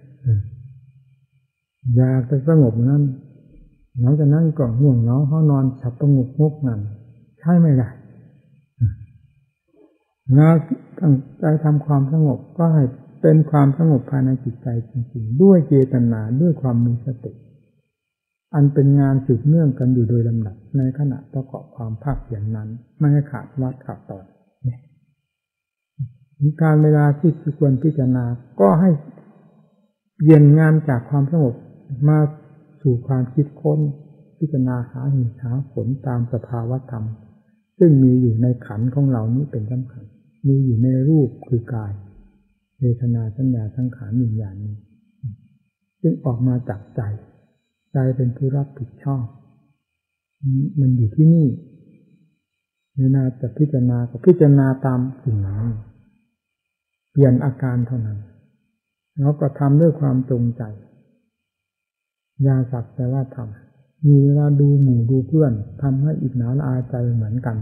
อยากจะสงบนั้นหลังจากนั้นก็ง่วงเหงาห้อนอนฉับประงกงกงันใช่ไม่ได้งานตั้งใจทำความสงบก็ให้เป็นความสงบภายในจิตใจจริงๆด้วยเจตนาด้วยความมีสติอันเป็นงานสืบเนื่องกันอยู่โดยลำดับในขณะประกอบความภาคเพียรนั้นไม่ให้ขาดวัดขาดตอนมีการเวลาที่ควรพิจารณาก็ให้เย็นงานจากความสงบมาสู่ความคิดค้นพิจารณาหาเหตุหาผลตามสภาวธรรมซึ่งมีอยู่ในขันธ์ของเรานี้เป็นสำคัญมีอยู่ในรูปคือกายเวทนาสัญญาสังขารวิญญาณนี้ซึ่งออกมาจากใจใจเป็นผู้รับผิดชอบมันอยู่ที่นี่เวลาจะพิจารณาก็พิจารณาตามสิ่งนั้นเปลี่ยนอาการเท่านั้นแล้วก็ทำด้วยความจงใจยาสักแต่ว่าทำมีเวลาดูหมู่ดูเพื่อนทำให้อิจฉาละอาใจเหมือนกัน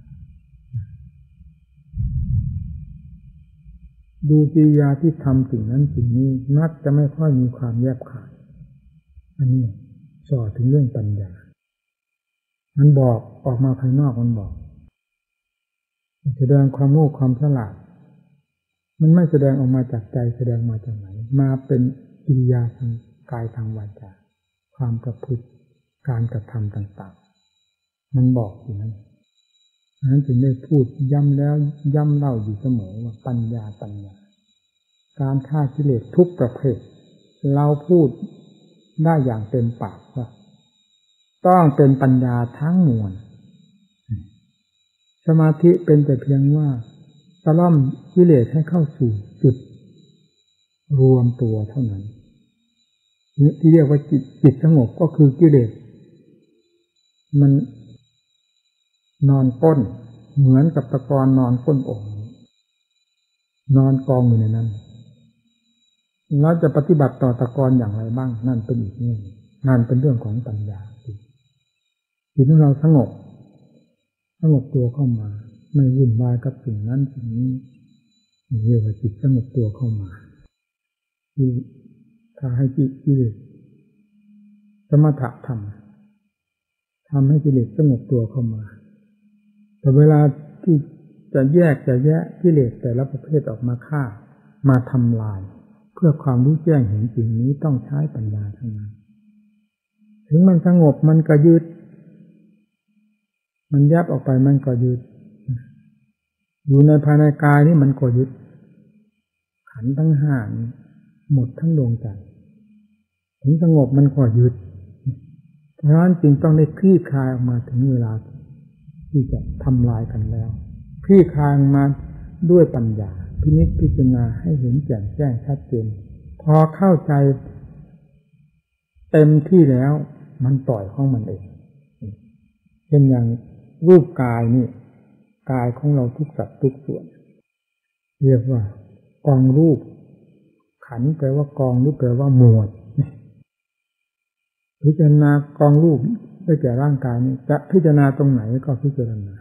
ดูกิริยาที่ทำสิ่งนั้นสิ่งนี้นักจะไม่ค่อยมีความแยบคายอันนี้สอนถึงเรื่องปัญญามันบอกออกมาภายนอกมันบอกแสดงความโง่ความฉลาดมันไม่แสดงออกมาจากใจแสดงมาจากไหนมาเป็นกิริยาทางกายทางวาจาความประพฤติการกระทำต่างๆมันบอกอยู่นั้นนั้นจึงได้พูดย้ำแล้วย้ำเล่าอยู่เสมอว่าปัญญาปัญญาการฆ่ากิเลสทุกประเภทเราพูดได้อย่างเต็มปากว่าต้องเป็นปัญญาทั้งมวลสมาธิเป็นแต่เพียงว่าตะล่อมกิเลสให้เข้าสู่จุดรวมตัวเท่านั้นที่เรียกว่าจิตจิตสงบก็คือกิเลสมันนอนก้นเหมือนกับตะกอนนอนก้นโอ่งนอนกองอยู่ในนั้นแล้วจะปฏิบัติต่อตะกอนอย่างไรบ้างนั่นเป็นอีกเรื่องนั่นเป็นเรื่องของปัญญาจิตของเราสงบสงบตัวเข้ามาไม่วุ่นวายกับสิ่งนั้นสิ่งนี้เรียกว่าจิตสงบตัวเข้ามาที่ถ้าให้จิตกิเลสสมถะธรรมทำให้กิเลสสงบตัวเข้ามาแต่เวลาที่จะแยกจะแยะกิเลสแต่ละประเภทออกมาฆ่ามาทำลายเพื่อความรู้แจ้งเห็นสิ่งนี้ต้องใช้ปัญญาทั้งนั้นถึงมันสงบมันก็ยึดมันแยบออกไปมันก็ยึดอยู่ในภายในกายนี่มันก็ยึดขันธ์ทั้งห้าหมดทั้งดวงใจถึงสงบมันก็ยึดเพราะฉะนั้นจึงต้องได้คลี่คลายออกมาถึงเวลาที่จะทำลายกันแล้วคลี่คลายมาด้วยปัญญาพินิจพิจารณาให้เห็นแจ่มแจ้งชัดเจนพอเข้าใจเต็มที่แล้วมันปล่อยของมันเองเช่นอย่างรูปกายนี่กายของเราทุกสัดทุกส่วนเรียกว่ากองรูปขันธ์แปลว่ากองหรือแปลว่าหมวดพิจารณากองรูปได้แก่ร่างกายนี้จะพิจารณาตรงไหนก็พิจารณา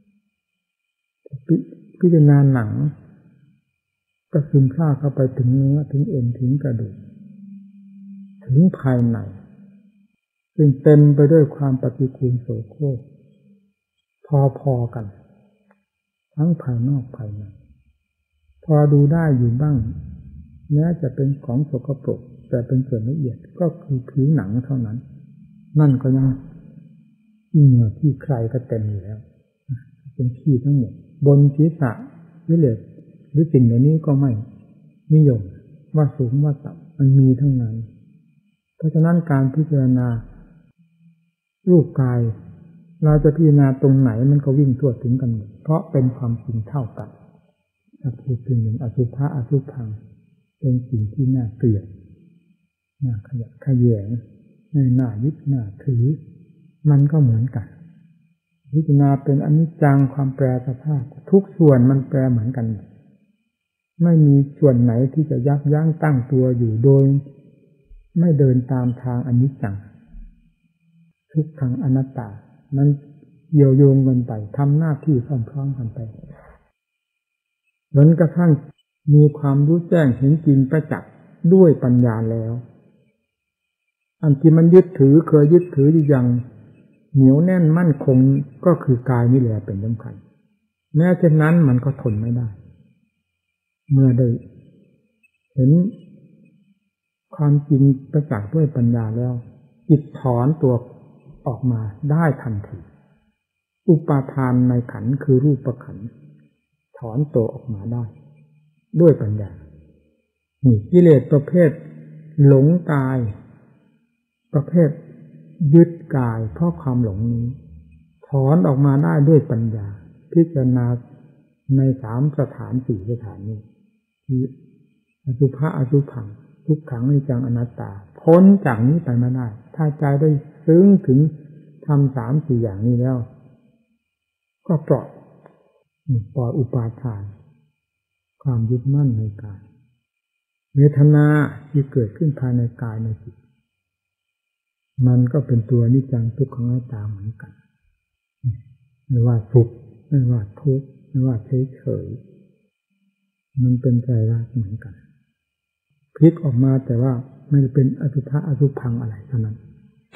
พิจารณาหนังก็ซึมซาบเข้าไปถึงเนื้อถึงเอ็นถึงกระดูกถึงภายในซึ่งเต็มไปด้วยความปฏิกูลโสโครกพอๆกันทั้งภายนอกภายในพอดูได้อยู่บ้างแม้จะเป็นของสกปรกแต่เป็นส่วนละเอียดก็คือผิวหนังเท่านั้นนั่นก็ยังเหงื่อที่ใครก็เต็มอยู่แล้วเป็นขี้ทั้งหมดบนศีรษะวิเลศหรือสิ่งเหล่านี้ก็ไม่นิยมว่าสูงว่าต่ำมันมีทั้งนั้นเพราะฉะนั้นการพิจารณารูปกายเราจะพิจารณาตรงไหนมันก็วิ่งทั่วถึงกันหมดเพราะเป็นความจริงเท่ากันถ้าพูดถึงหนึ่งอสุภะอสุภังเป็นสิ่งที่น่าเกลียดน่าขยะขยแยงน่ายึดน่าถือมันก็เหมือนกันพิจารณาเป็นอนิจจังความแปรสภาพทุกส่วนมันแปรเหมือนกันไม่มีส่วนไหนที่จะยับยั้งตั้งตัวอยู่โดยไม่เดินตามทางอนิจจังทุกทางอนัตตามันเกี่ยวโยงกันไปทำหน้าที่พร้อมๆกันไปจนกระทั่งมีความรู้แจ้งเห็นจริงประจักษ์ด้วยปัญญาแล้วอันที่มันยึดถือเคยยึดถืออย่างเหนียวแน่นมั่นคงก็คือกายนี่แหละเป็นสำคัญแม้เช่นนั้นมันก็ทนไม่ได้เมื่อได้เห็นความจริงประจักษ์ด้วยปัญญาแล้วจิตถอนตัวออกมาได้ทันทีอุปาทานในขันธ์คือรูปขันธ์ถอนตัวออกมาได้ด้วยปัญญานี่กิเลสประเภทหลงกายประเภทยึดกายเพราะความหลงนี้ถอนออกมาได้ด้วยปัญญาพิจารณาในสามสถานสี่สถานนี้ที่อสุภะอสุภังทุกขังอนิจจังอนัตตาพ้นจากนี้ไปไม่ได้ถ้าใจได้ซึ้งถึงทำสามสี่อย่างนี้แล้วก็ปล่อยปล่อยอุปาทานความยึดมั่นในกายเวทนาที่เกิดขึ้นภายในกายในจิตมันก็เป็นตัวอนิจจังทุกขังอนัตตาเหมือนกันไม่ว่าสุขไม่ว่าทุกข์ไม่ว่าเฉยเฉยมันเป็นไตรลักษณ์เหมือนกันพลิกออกมาแต่ว่าไม่เป็นอสุภะอสุภังอะไรเท่านั้น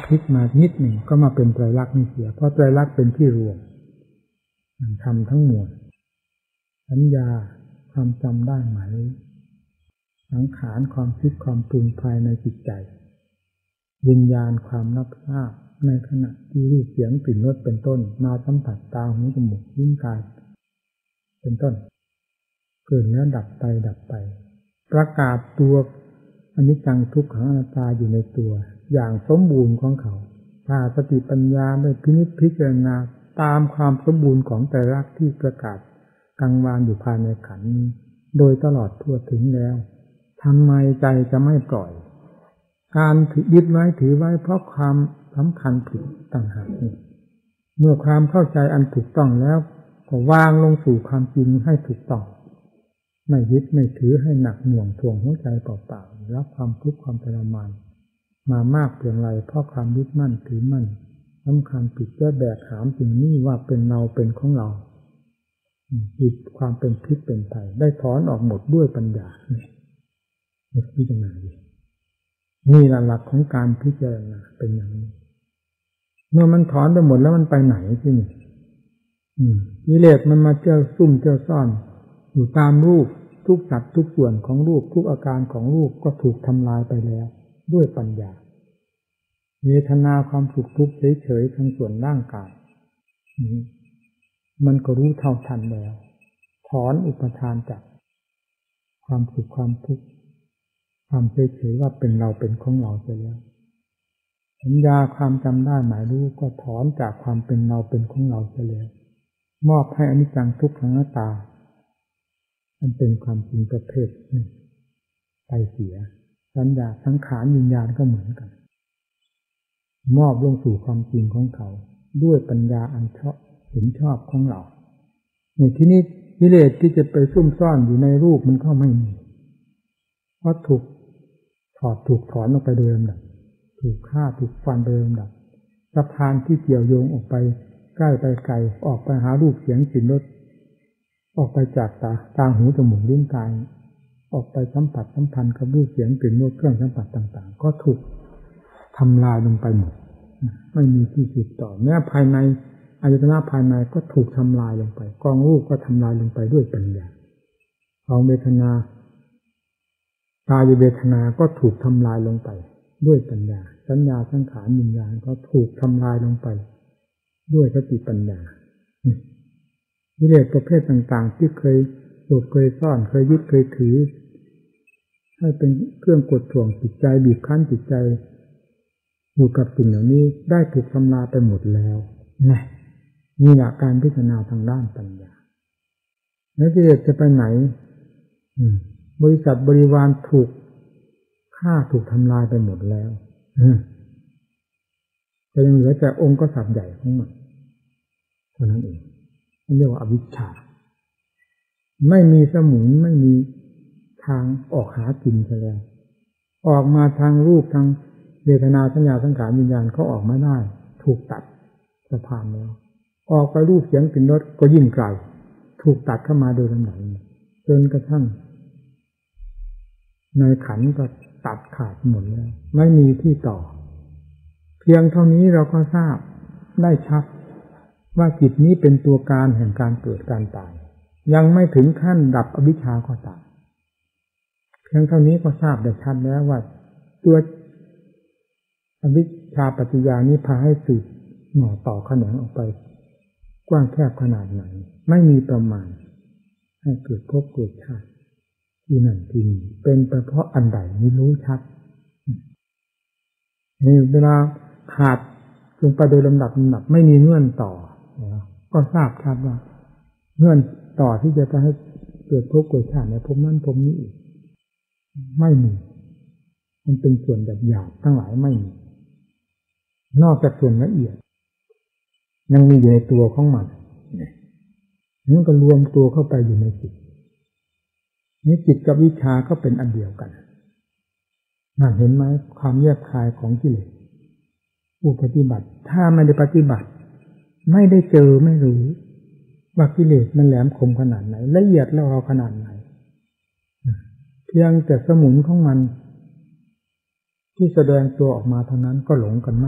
พลิกมานิดหนึ่งก็มาเป็นไตรลักษณ์นี่เสียเพราะไตรลักษณ์เป็นที่รวมทำทั้งมวลสัญญาความจำได้หมายสังขารความคิดความปรุงภายในจิตใจวิญญาณความรับทราบในขณะที่รูปเสียงกลิ่นรสเป็นต้นมาสัมผัสตาหูจมูกลิ้นกายเป็นต้นเกิดแล้วดับไปดับไปประกาศตัวอนิจจังทุกขังอนัตตาอยู่ในตัวอย่างสมบูรณ์ของเขาถ้าสติปัญญาได้พินิจพิจารณาตามความสมบูรณ์ของไตรลักษณ์ที่ประกาศกังวานอยู่ภายในขันธ์นี้โดยตลอดทั่วถึงแล้วทำไมใจจะไม่ปล่อยการถือยึดไว้ถือไว้เพราะความสำคัญผิดต่างหากนี่เมื่อความเข้าใจอันถูกต้องแล้วก็วางลงสู่ความจริงให้ถูกต้องไม่ยึดไม่ถือให้หนักหน่วงทวงหัวใจเปล่าๆรับความทุกข์ความทรมานมามากเพียงไรเพราะความยึดมั่นถือมั่นสำคัญผิดและแบกหามสิ่งนี้ว่าเป็นเราเป็นของเราจิตความเป็นพิษเป็นภัยได้ถอนออกหมดด้วยปัญญาเนี่ยพิจารณาดินี่แหละหลักของการพิจารณาเป็นอย่างนี้เมื่อมันถอนไปหมดแล้วมันไปไหนที่นี่กิเลสมันมาเจ้าซุ่มเจ้าซ่อนอยู่ตามรูปทุกสัดทุกส่วนของรูปทุกอาการของรูปก็ถูกทำลายไปแล้วด้วยปัญญาเวทนาความสุขทุกข์เฉยๆทั้งส่วนร่างกายมันก็รู้เท่าทันแล้วถอนอุปทานจากความสุขความทุกข์ความเฉยๆว่าเป็นเราเป็นของเราไปแล้วสัญญาความจำได้หมายรู้ก็ถอนจากความเป็นเราเป็นของเราไปแล้วมอบให้อนิจจังทุกขังอนัตตามันเป็นความจริงประเภทหนึ่งไปเสียสัญญาสังขารวิญญาณก็เหมือนกันมอบลงสู่ความจริงของเขาด้วยปัญญาอันชอบเห็นชอบของเราในที่นี้กิเลสที่จะไปซุ่มซ่อนอยู่ในรูปมันก็ไม่มีเพราะถูกถอดถูกถอนออกไปโดยลำดับถูกฆ่าถูกฟันไปโดยลำดับสะพานที่เกี่ยวโยงออกไปใกล้ไปไกลออกไปหารูปเสียงกลิ่นรสออกไปจากตาตาหูจมูกลิ้นกายออกไปสัมผัสสัมพันธ์กับรูปเสียงกลิ่นรสเครื่องสัมผัสต่างๆก็ถูกทำลายลงไปหมดไม่มีที่สุดต่อแม้ภายในอายตนะภายในก็ถูกทำลายลงไปกองรูปก็ทำลายลงไปด้วยปัญญากองเวทนาตายเวทนาก็ถูกทำลายลงไปด้วยปัญญาสัญญาสังขารวิญญาณก็ถูกทำลายลงไปด้วยสติปัญญากิเลสประเภทต่างๆที่เคยหลบเคยซ่อนเคยยึดเคยถือให้เป็นเครื่องกดท่วงจิตใจบีบคั้นจิตใจอยู่กับสิ่งเหล่านี้ได้ถูกทำลายไปหมดแล้วนี่นี่แหละการพิจารณาทางด้านปัญญาแล้วกิเลสจะไปไหนบริษัทบริวารถูกฆ่าถูกทำลายไปหมดแล้วจะยังเหลือแต่องค์กษัตริย์ใหญ่ของมันเท่านั้นเองนั่นเรียกว่าอวิชชาไม่มีสมุนไม่มีทางออกหากินซะแล้วออกมาทางรูปทางเวทนาสัญญาสังขารวิญญาณเขาออกไม่ได้ถูกตัดสะพานแล้วออกไปรูปเสียงกลิ่นรสก็ยิ่งไกลถูกตัดเข้ามาโดยลำดับจนกระทั่งในขันก็ตัดขาดหมดแล้วไม่มีที่ต่อเพียงเท่านี้เราก็ทราบได้ชัดว่าจิตนี้เป็นตัวการแห่งการเกิดการตายยังไม่ถึงขั้นดับอวิชชาก็ตามเพียงเท่านี้ก็ทราบได้ชัดแล้วว่าตัวอวิชชาปัจจัยนี้พาให้สืบหน่อต่อแขนงออกไปกว้างแคบขนาดไหนไม่มีประมาณให้เกิดภพเกิดชาติที่นั่นที่นี่เป็นไปเพราะอันใดไม่รู้ชัดนี่เวลาขาดลงไปโดยลำดับลำดับไม่มีเงื่อนต่อก็ทราบชัดว่าเงื่อนต่อที่จะจะให้เกิดภพเกิดชาติในภพนั้นภพนี้อีกไม่มีมันเป็นส่วนหยาบๆทั้งหลายไม่มีนอกจากส่วนละเอียดยังมีอยู่ในตัวของมันนี่ก็รวมตัวเข้าไปอยู่ในจิตนี่จิตกับวิชาก็เป็นอันเดียวกันน่าเห็นไหมความแยบคายของกิเลสผู้ปฏิบัติถ้าไม่ได้ปฏิบัติไม่ได้เจอไม่รู้ว่ากิเลสมันแหลมคมขนาดไหนละเอียดแล้วเราขนาดไหนเพียงแต่สมุนของมันที่แสดงตัวออกมาเท่านั้นก็หลงกันมาก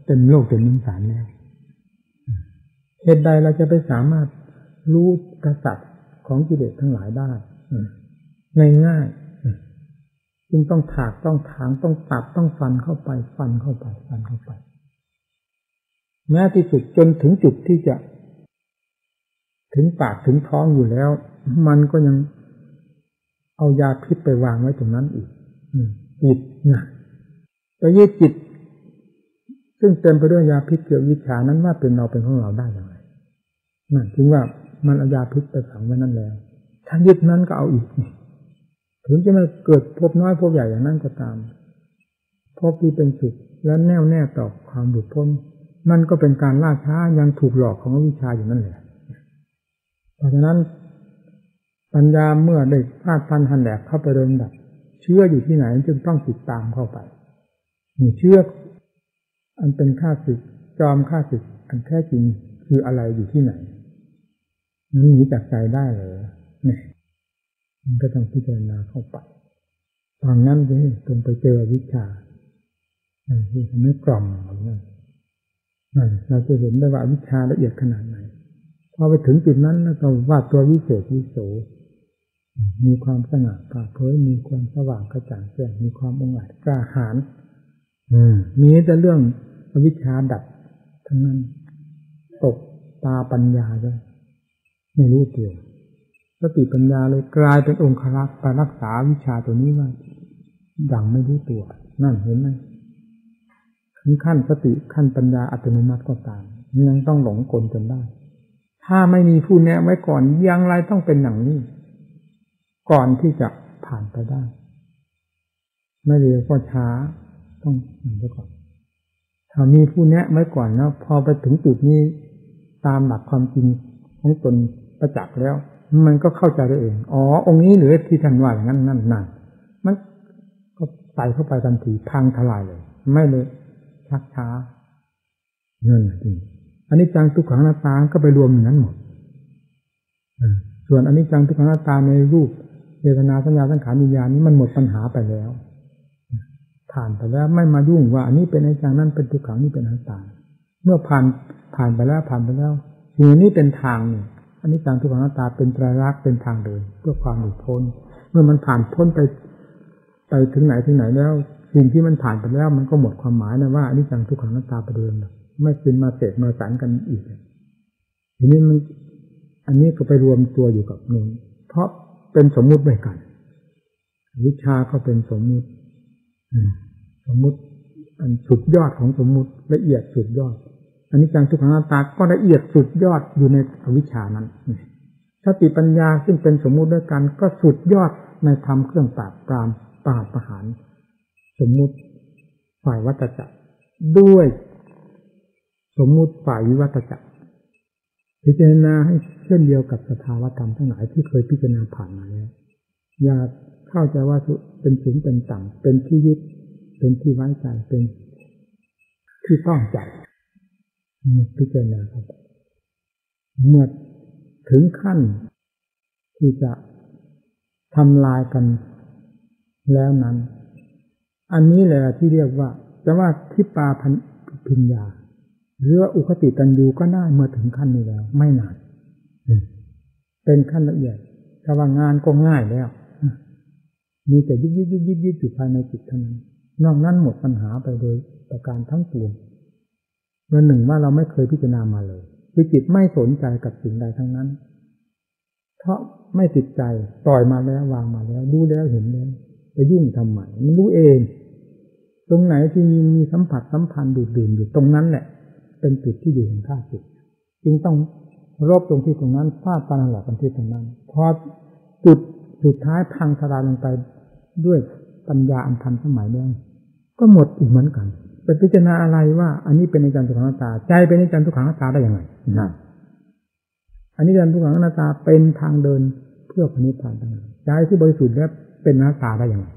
เต็มโลกเต็มนิสานแล้วเหตุใดเราจะไปสามารถรู้กษัตริย์ของกิเลสทั้งหลายได้ง่ายๆจึงต้องถากต้องถางต้องตัดต้องฟันเข้าไปฟันเข้าไปฟันเข้าไปแม้ที่สุดจนถึงจุดที่จะถึงปากถึงท้องอยู่แล้วมันก็ยังเอายาพิษไปวางไว้ตรงนั้นอีกจิตนะไปยึดจิตซึ่งเต็มไปด้วยยาพิษเกี่ยววิชานั้นว่าเป็นเราเป็นของเราได้อย่างไรนั่นถึงว่ามันเอายาพิษไปฝังไว้นั่นแล้วถ้ายึดนั้นก็เอาอีกถึงจะไม่เกิดพบน้อยพบใหญ่อย่างนั้นก็ตามพบที่เป็นสุขและแน่วแน่ต่อความหลุดพ้นมันก็เป็นการล่าช้ายังถูกหลอกของวิชาอยู่นั่นแหละเพราะฉะนั้นปัญญาเมื่อได้พาดพันหันแหลกเข้าไปเริ่มดับเชื่ออยู่ที่ไหนจึงต้องติดตามเข้าไปนี่เชื่ออันเป็นข้าศึกจอมข้าศึกอันแท้จริงคืออะไรอยู่ที่ไหนมันหนีจากใจได้เหรอเนี่ยมันก็ต้องพิจารณาเข้าไปตอนนั้นเลยตรงไปเจอวิชาที่ทำให้กล่อมอย่างนั้นเราจะเห็นได้ว่าวิชาละเอียดขนาดไหนพอไปถึงจุดนั้นแล้วเราว่าตัววิเศษวิโสมีความสง่าผ่าเผยมีความสว่างกระจ่างแจ้งมีความองอาจกล้าหาญมีแต่เรื่องวิชาดับทั้งนั้นตกตาปัญญาเลยไม่รู้ตัวสติปัญญาเลยกลายเป็นองค์ครักษ์ไปรักษาวิชาตัวนี้ว่าดังไม่รู้ตัวนั่นเห็นไหมถึงขั้นสติขั้นปัญญาอัตโนมัติก็ตามยังต้องหลงกลจนได้ถ้าไม่มีผู้แนะไว้ก่อนอย่างไรต้องเป็นอย่างนี้ก่อนที่จะผ่านไปได้ไม่เร็วก็ช้าต้องผ่านไปก่อนถ้ามีผู้แนะไว้ก่อนแล้วพอไปถึงจุดนี้ตามหลักความจริงของตนประจักษ์แล้วมันก็เข้าใจได้เองอ๋อองค์นี้หรือที่ท่านว่าอย่างนั้นนั่นนั่นมันก็ใส่เข้าไปทันทีพังทลายเลยไม่เลยชักช้าเงินจริงอันนี้จังทุกขังอนัตตาก็ไปรวมอย่างนั้นหมดส่วนอันนี้จังทุกขังอนัตตาในรูปเวทนาสัญญาสังขารวิญญาณนี้มันหมดปัญหาไปแล้วผ่านไปแล้วไม่มายุ่งว่าอันนี้เป็นอนิจจังนั่นเป็นทุกขังนี่เป็นอนัตตาเมื่อผ่านผ่านไปแล้วผ่านไปแล้วสิ่งนี้เป็นทางนี่อันนี้จังทุกขังอนัตตาเป็นไตรลักษณ์เป็นทางเดินเพื่อความหลุดพ้นเมื่อมันผ่านพ้นไปไปถึงไหนถึงไหนแล้วสิ่งที่มันผ่านไปแล้วมันก็หมดความหมายนะว่าอันนี้จังทุกขังอนัตตาประเดิมไม่เป็นมาเสกมาสานกันอีกทีนี้มันอันนี้ก็ไปรวมตัวอยู่กับนู้นเพราะเป็นสมมุติด้วยกันวิชาก็เป็นสมมุติสมมุติอันสุดยอดของสมมุติละเอียดสุดยอดอันนี้จังทุกขังอนัตตาก็ละเอียดสุดยอดอยู่ในอวิชชานั้นสติปัญญาซึ่งเป็นสมมุติด้วยกันก็สุดยอดในธรรมเครื่องปราบปรามปราบประหารสมมุติฝ่ายวัฏจักรด้วยสมมุติฝ่ายวิวัฏจักรพิจารณาให้เช่นเดียวกับสภาวธรรมทั้งหลายที่เคยพิจารณาผ่านมาแล้วอย่าเข้าใจว่าเป็นสูงเป็นต่ำเป็นที่ยึดเป็นที่ไว้ใจเป็นที่ต้องใจพิจารณาครับเมื่อถึงขั้นที่จะทำลายกันแล้วนั้นอันนี้แหละที่เรียกว่าจะว่าทิปาพิญญาหรือว่าอุคติตัญญูก็ได้เมื่อถึงขั้นนี้แล้วไม่นานเป็นขั้นละเอียดถ้าว่างานก็ง่ายแล้วมีแต่ยุบยิบยุบยิบยิบอยู่ภายในจิตเท่านั้นนอกนั้นหมดปัญหาไปโดยประการทั้งปวงเมื่อหนึ่งว่าเราไม่เคยพิจารณามาเลยคือจิตไม่สนใจกับสิ่งใดทั้งนั้นเพราะไม่ติดใจปล่อยมาแล้ววางมาแล้วรู้แล้วเห็นแล้วไปยุ่งทำไมมันรู้เองตรงไหนที่มีสัมผัสสัมพันธ์ดูดดื่มอยู่ตรงนั้นแหละเป็นจุดที่อยู่แห่งข้าศึกจึงต้องรบตรงที่ตรงนั้นฟาดฟันหลักกันที่ตรงนั้นพอจุดสุดท้ายพังทลายลงไปด้วยปัญญาอันทันสมัยแล้วก็หมดอีกเหมือนกันเป็นพิจารณาอะไรว่าอันนี้เป็นอนิจจังทุกขังอนัตตาใจเป็นอนิจจังทุกขังอนัตตาได้ยังไงนั่นอนิจจังทุกขังอนัตตาเป็นทางเดินเพื่อพระนิพพานต่างหากใจที่บริสุทธิ์แล้วเป็นอนัตตาได้ยังไง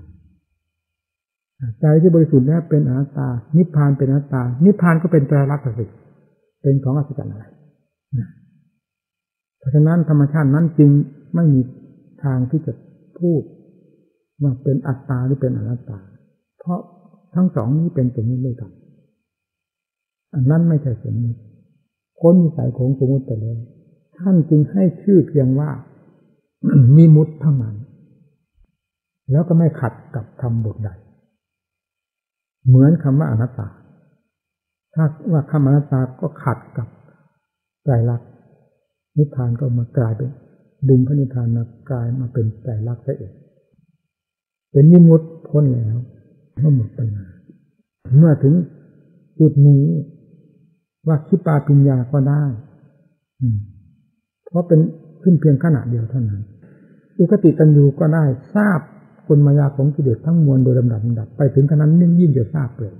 ใจที่บริสุทธิ์แล้วเป็นอนัตตานิพพานเป็นอนัตตานิพพานก็เป็นไตรลักษณ์สิเป็นของอัศจรรย์อะไรเพราะฉะนั้นธรรมชาตินั้นจริงไม่มีทางที่จะพูดว่าเป็นอัตตาหรือเป็นอนัตตาเพราะทั้งสองนี้เป็นตัวนี้ด้วยกันอันนั้นไม่ใช่สมมติพ้นวิสัยของสมมติไปเลยท่านจึงให้ชื่อเพียงว่า มีมุตเท่านั้นแล้วก็ไม่ขัดกับธรรมบทใดเหมือนคำว่าอนัตตาถ้าว่าคำอนัตตาก็ขัดกับไตรลักษณ์นิพพานก็มากลายเป็นดึงพระนิพพานมากลายมาเป็นไตรลักษณ์ซะเองเป็นนิมุตพ้นแล้วก็หมดปัญหาเมื่อถึงจุดนี้ว่าคิปาปิญญาก็ได้เพราะเป็นขึ้นเพียงขณะเดียวเท่านั้นอุคติตัญญูก็ได้ทราบกลมายาของกิเลสทั้งมวลโดยลำดับลำดับไปถึงขนาดนั้นยิ่งจะทราบเลย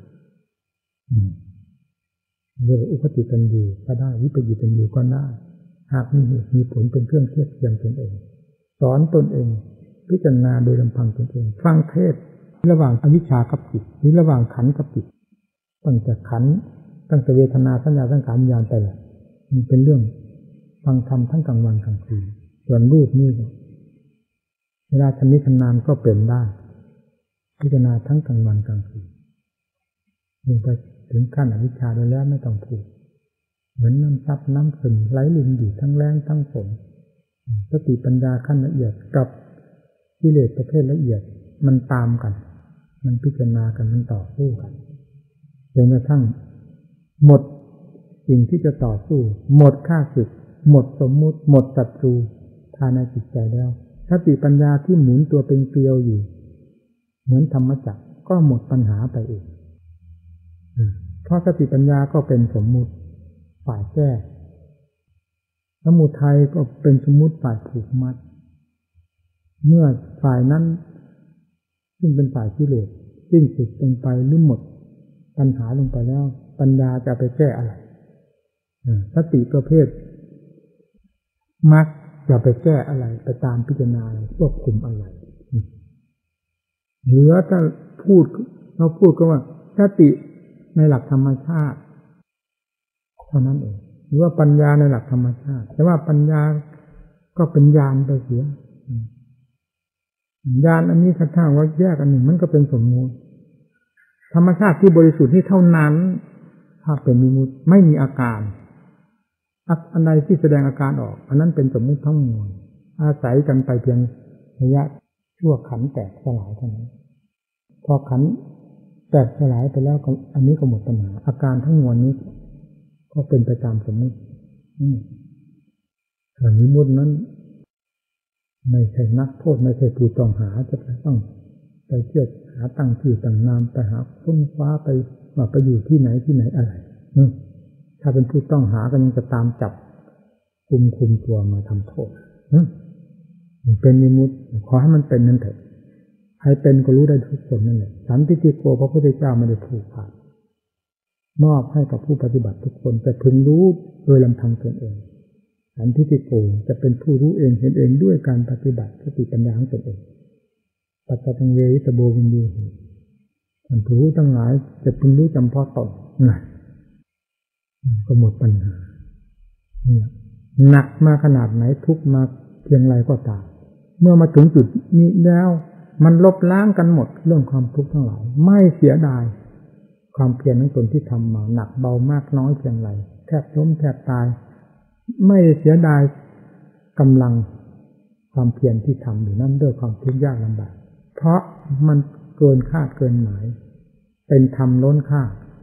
เรียกว่าอุคติตัญญูก็ได้วิปยิตัญญูก็ได้หากมีเหตุมีผลเป็นเครื่องเทียบเทียมตนเองสอนตนเองพิจารณาโดยลำพังตนเองฟังเทศระหว่างอวิชชากับจิตนี้ระหว่างขันธ์กับจิตตั้งแต่ขันธ์ตั้งแต่เวทนาสัญญาสังขารวิญญาณไปแหละมันเป็นเรื่องฟังธรรมทั้งกลางวันกลางคืนส่วนรูปนี่เวลาชำนิชำนาญก็เป็นได้พิจารณาทั้งกลางวันกลางคืนยิ่งไปถึงขั้นอวิชชาแล้วไม่ต้องพูดเหมือนน้ำซับน้ำซึมไหลลินอยู่ทั้งแรงทั้งฝนสติปัญญาขั้นละเอียดกับกิเลสประเภทละเอียดมันตามกันมันพิจารณากันมันต่อสู้กันจนกระทั่งหมดสิ่งที่จะต่อสู้หมดข้าศึกหมดสมมุติหมดศัตรูภายในจิตใจแล้วสติปัญญาที่หมุนตัวเป็นเกลียวอยู่เหมือนธรรมจักรก็หมดปัญหาไปเองเพราะสติปัญญาก็เป็นสมมุติฝ่ายแก้สมุทัยก็เป็นสมมุติฝ่ายผูกมัดเมื่อฝ่ายนั้นซึ่งเป็นฝ่ายกิเลสสิ้นสุดลงไปหรือหมดปัญหาลงไปแล้วปัญญาจะไปแก้อะไรสติประเภทมรรคจะไปแก้อะไรไปตามพิจารณาควบคุมอะไรเหลือถ้าพูดเราพูดก็ว่าสติในหลักธรรมชาติเท่านั้นเองหรือว่าปัญญาในหลักธรรมชาติแต่ว่าปัญญาก็เป็นญาณไปเสียญาณอันนี้ถ้าถ้าว่าแยกอันหนึ่งมันก็เป็นสมมุติธรรมชาติที่บริสุทธิ์นี่เท่านั้นถ้าเป็นวิมุตติไม่มีอาการอันใดที่แสดงอาการออกอันนั้นเป็นสมมุติทั้งมวลอาศัยกันไปเพียงระยะชั่วขันธ์แตกสลายเท่านั้นพอขันธ์แตกสลายไปแล้วอันนี้ก็หมดปัญหาอาการทั้งมวลนี้ก็เป็นไปตามสมมุติส่วนวิมุตตินั้นไม่ใช่นักโทษไม่ใช่ผู้ต้องหาจะต้องไปเที่ยวหาตั้งชื่อตั้งนามไปหาค้นคว้าไปว่าไปอยู่ที่ไหนที่ไหนอะไรถ้าเป็นผู้ต้องหาก็ยังจะตามจับคุมคุมตัวมาทำโทษเป็นวิมุตติขอให้มันเป็นนั่นเถอะใครเป็นก็รู้ได้ทุกคนนั่นแหละสันติโกพระพุทธเจ้าไม่ได้ผูกขาดมอบให้กับผู้ปฏิบัติทุกคนแต่พึงรู้โดยลำพังตนเองสันติโกจะเป็นผู้รู้เองเห็นเองด้วยการปฏิบัติสติปัญญาของตนเองปัจจตังเวหิตโบวินยูท่านผู้รู้ทั้งหลายจะพึงรู้จำเพาะตนนั่นก็หมดปัญหาเนี่ยหนักมาขนาดไหนทุกมาเพียงไรก็ตามเมื่อมาถึงจุดนี้แล้วมันลบล้างกันหมดเรื่องความทุกข์ทั้งหลายไม่เสียดายความเพียรของตนที่ทำมาหนักเบามากน้อยเพียงไรแทบล้มแทบตายไม่เสียดายกำลังความเพียรที่ทำอยู่นั่นด้วยความทุกข์ยากลำบากเพราะมันเกินคาดเกินหมายเป็นธรรมล้นค่า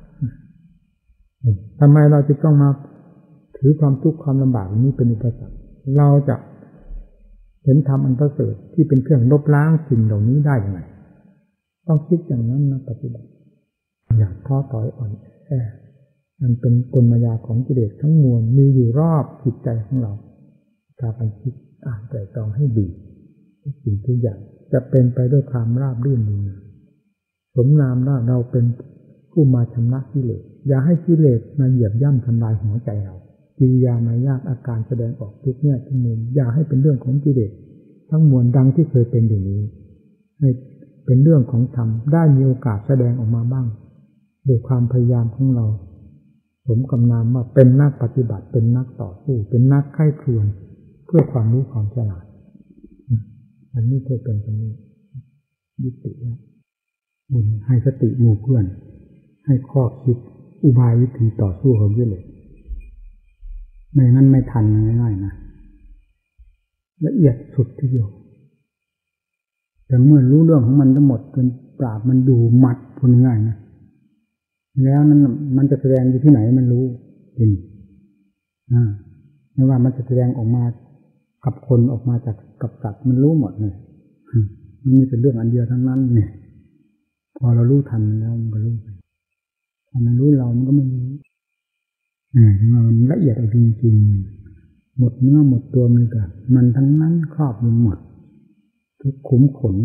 ทำไมเราจะต้องมาถือความทุกข์ความลำบากนี้เป็นอุปสรรคเราจะเห็นธรรมอันประเสริฐที่เป็นเครื่องลบล้างสิ่งเหล่านี้ได้อย่างไรต้องคิดอย่างนั้นนะปฏิบัติอย่าท้อถอยอ่อนแอมันเป็นกลมายาของกิเลสทั้งมวลมีอยู่รอบจิตใจของเราถ้าไปคิดอ่านไตร่ตรองให้ดีสิ่งทุกอย่างจะเป็นไปด้วยความราบรื่นดีสมนามว่าเราเป็นผู้มาชำระกิเลสอย่าให้กิเลสมาเหยียบย่ำทำลายหัวใจเรากิริยามายาทอาการแสดงออกทุกแง่ทุกมุมอย่าให้เป็นเรื่องของกิเลสทั้งมวลดังที่เคยเป็นอย่างนี้ให้เป็นเรื่องของธรรมได้มีโอกาสแสดงออกมาบ้างโดยความพยายามของเราสมกับนามว่าเป็นนักปฏิบัติเป็นนักต่อสู้เป็นนักไข้ครวนเพื่อความรู้ความฉลาดอันนี้เคยเป็นตรงนี้ยุติแล้วบุญให้สติหมู่เพื่อนให้ข้อคิดอุบายวิธีต่อสู้ของกิเลสไม่งั้นไม่ทันง่ายๆนะละเอียดสุดทีเดียวแต่เมื่อรู้เรื่องของมันทั้งหมดจนปราบมันดูหมัดพูดง่ายนะแล้วนั้นมันจะแสดงอยู่ที่ไหนมันรู้จริงอ่าไม่ว่ามันจะแสดงออกมากับคนออกมาจากกับสัตว์มันรู้หมดเลยมันมีแต่เรื่องอันเดียวทั้งนั้นเนี่ยพอเรารู้ทันแล้วมันก็รู้ไปพอมันรู้เรามันก็ไม่รู้อ่ามันละเอียดจริงๆหมดเนื้อหมดตัวมันก็มันทั้งนั้นครอบมันหมดทุกขุมขน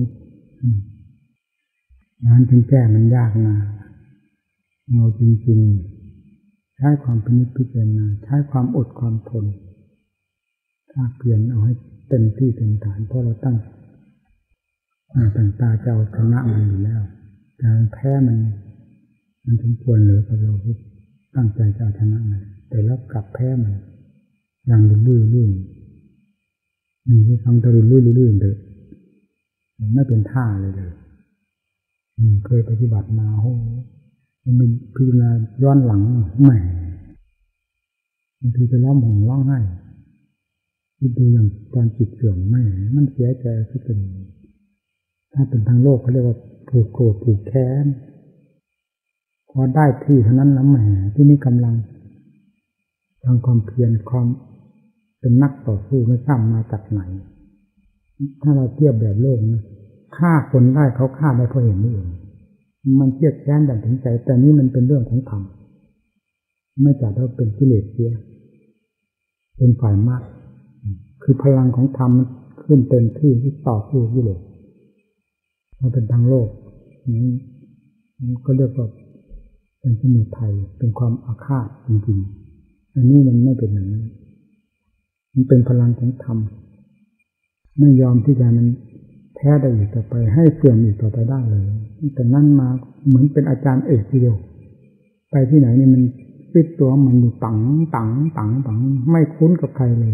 นั้นจึงแก้มันยากนะเราจริงๆใช้ความพินิจพิจารณาใช้ความอดความทนถ้าเปลี่ยนเอาให้เต็มที่เต็มฐานเพราะเราตั้งตั้งตาจะเอาชนะมันอยู่แล้วการแพ้มันมันสมควรหรือกับเราที่ตั้งใจจะเอาชนะมันแต่แล้วกลับแพ้มันอย่างลุ่ยลุ่ยลุ่ยมีที่ฟังตะลุยลุ่ยลุ่ยเถอะไม่เป็นท่าเลยเลยนี่เคยปฏิบัติมาโอ้มันเป็นพิจารณาย้อนหลังแหมบางทีจะร้องห่มร้องไห้คิดดูอย่างตอนจิตเสื่อมแหมมันเสียใจที่เป็นถ้าเป็นทางโลกเขาเรียกว่าผูกโกรธผูกแค้นพอได้ที่เท่านั้นแล้วแหมที่นี่กำลังทางความเพียรความเป็นนักต่อสู้ไม่ทราบมาจากไหนถ้าเราเทียบแบบโลกนะฆ่าคนได้เขาฆ่าได้เพราะเห็นนี่เองมันเทียบแค้นอย่างถึงใจแต่นี้มันเป็นเรื่องของธรรมไม่จัดว่าเป็นกิเลสเสียเป็นฝ่ายมากคือพลังของธรรมขึ้นเต็มที่ที่ต่อสู้กิเลสมันเป็นทางโลกนี้ก็เรียกว่าเป็นสมุทัยเป็นความอาฆาตจริงๆอันนี้มันไม่เป็นอย่างนั้นมันเป็นพลังของธรรมไม่ยอมที่จะมันแพ้ได้อีกต่อไปให้เสื่อมอีกต่อไปได้เลยแต่นั่นมาเหมือนเป็นอาจารย์เอกทีเดียวไปที่ไหนนี่มันปิดตัวมันอยู่ตังตังตังตังไม่คุ้นกับใครเลย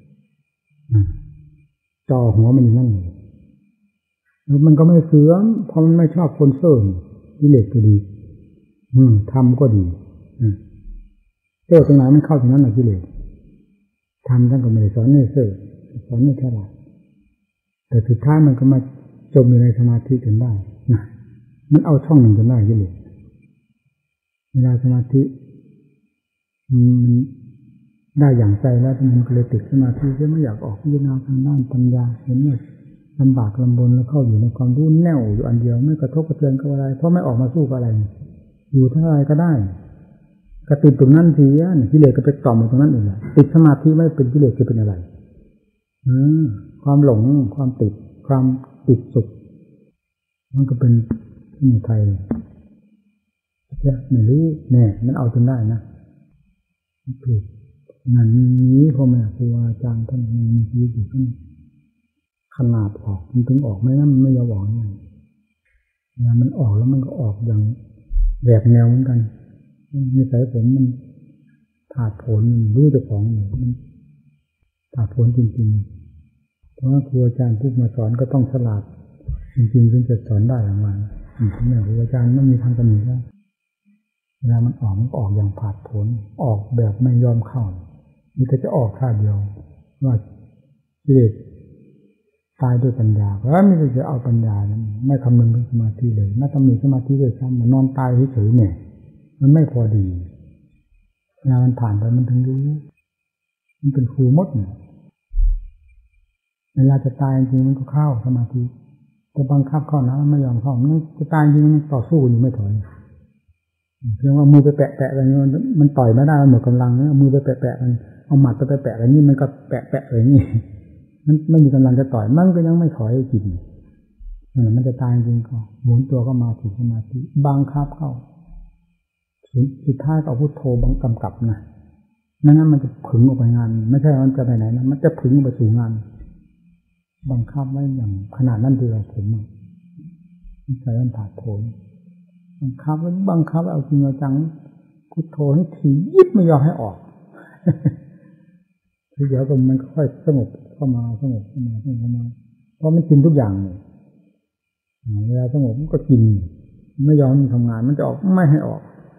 จ่อหัวมันอยู่นั่นเลยแล้วมันก็ไม่เสื่อมเพราะมันไม่ชอบคนเสื่อมกิเลสก็ดีอืมทำก็ดีเสื่อตรงไหนมันเข้าตรงนั้นแหละกิเลสทำท่านก็ไม่ได้สอนให้เสื่อสอนให้ฉลาดแต่สุดท้ายมันก็มาจมอยู่ในสมาธิจนได้นะมันเอาช่องหนึ่งจนได้กิเลสเวลาสมาธิมันได้อย่างใจแล้วมันก็เลยติดสมาธิก็ไม่อยากออกพิจารณาทางด้านปัญญาเห็นว่าลำบากลำบนแล้วเข้าอยู่ในความรู้แน่วอยู่อันเดียวไม่กระทบกระเทือนกับอะไรเพราะไม่ออกมาสู้กับอะไรอยู่เท่าไรก็ได้กระติดตรงนั้นทีอ่ะกิเลสก็ไปต่อมตรงนั้นเองแหละติดสมาธิไม่เป็นกิเลสจะเป็นอะไรอืมความหลงความติดความติดสุขมันก็เป็นสมุทัยเนี่ยไม่รู้แน่มันเอาจนได้นะถูกงั้นนี้พ่อแม่ครูอาจารย์ท่านมีชีวิตอยู่ท่านขนาดออกมันถึงออกไม่งั้นมันไม่ยอมออกไงเวลามันออกแล้วมันก็ออกอย่างแหวกแนวเหมือนกันนิสัยผมมันถาดโผนรู้เจ้าของมันถาดโผนจริงๆเพราะว่าครูอาจารย์ผู้มาสอนก็ต้องฉลาดจริงๆถึงจะสอนได้อย่างไรพ่อแม่ครูอาจารย์ไม่มีทางกำหนดแล้วเวลามันออกมันออกอย่างผาดโผนออกแบบไม่ยอมเข้านี่ก็จะออกท่าเดียวว่ากิเลสตายด้วยปัญญาเพราะไม่ได้จะเอาปัญญานั้นไม่คำนึงถึงสมาธิเลยน่าต้องมีสมาธิด้วยซ้ำมันนอนตายเฉยๆเนี่ยมันไม่พอดีงานมันผ่านไปมันถึงรู้มันเป็นครูมดเนี่ยเวลาจะตายจริงมันก็เข้าสมาธิแต่บังคับเข้านะไม่ยอมเข้ามันจะตายจริงต่อสู้อยู่ไม่ถอยเพียงว่ามือไปแปะแปะอะไรเงี้ยมันต่อยไม่ได้มันหมดกำลังเนี่ยเอามือไปแปะแปะมันเอาหมัดไปแปะแปะอะไรนี่มันก็แปะแปะอะไรนี่มันไม่มีกำลังจะต่อยมันก็ยังไม่ถอยจริงนั่นมันจะตายจริงก็หมุนตัวก็มาถึงสมาธิบังคับเข้าสุดท้ายก็เอาพุทโธบังกำกับนะไม่งั้นมันจะผึ่งออกไปงานไม่ใช่มันจะไปไหนนะมันจะผึ่งไปสู่งานบังคับไว้อย่างขนาดนั้นเลยผมอ่ะใช้มันผ่าโผล่บังคับไว้บังคับเอาจริงเอาจังพุทโธให้ถี่ยิบไม่ยอมให้ออกทีเดียวก็มันค่อยสงบเข้ามาสงบเข้ามาสงบเข้ามาเพราะมันกินทุกอย่างเลยเวลาสงบมันก็กินไม่ยอมทำงานมันจะออกไม่ให้ออก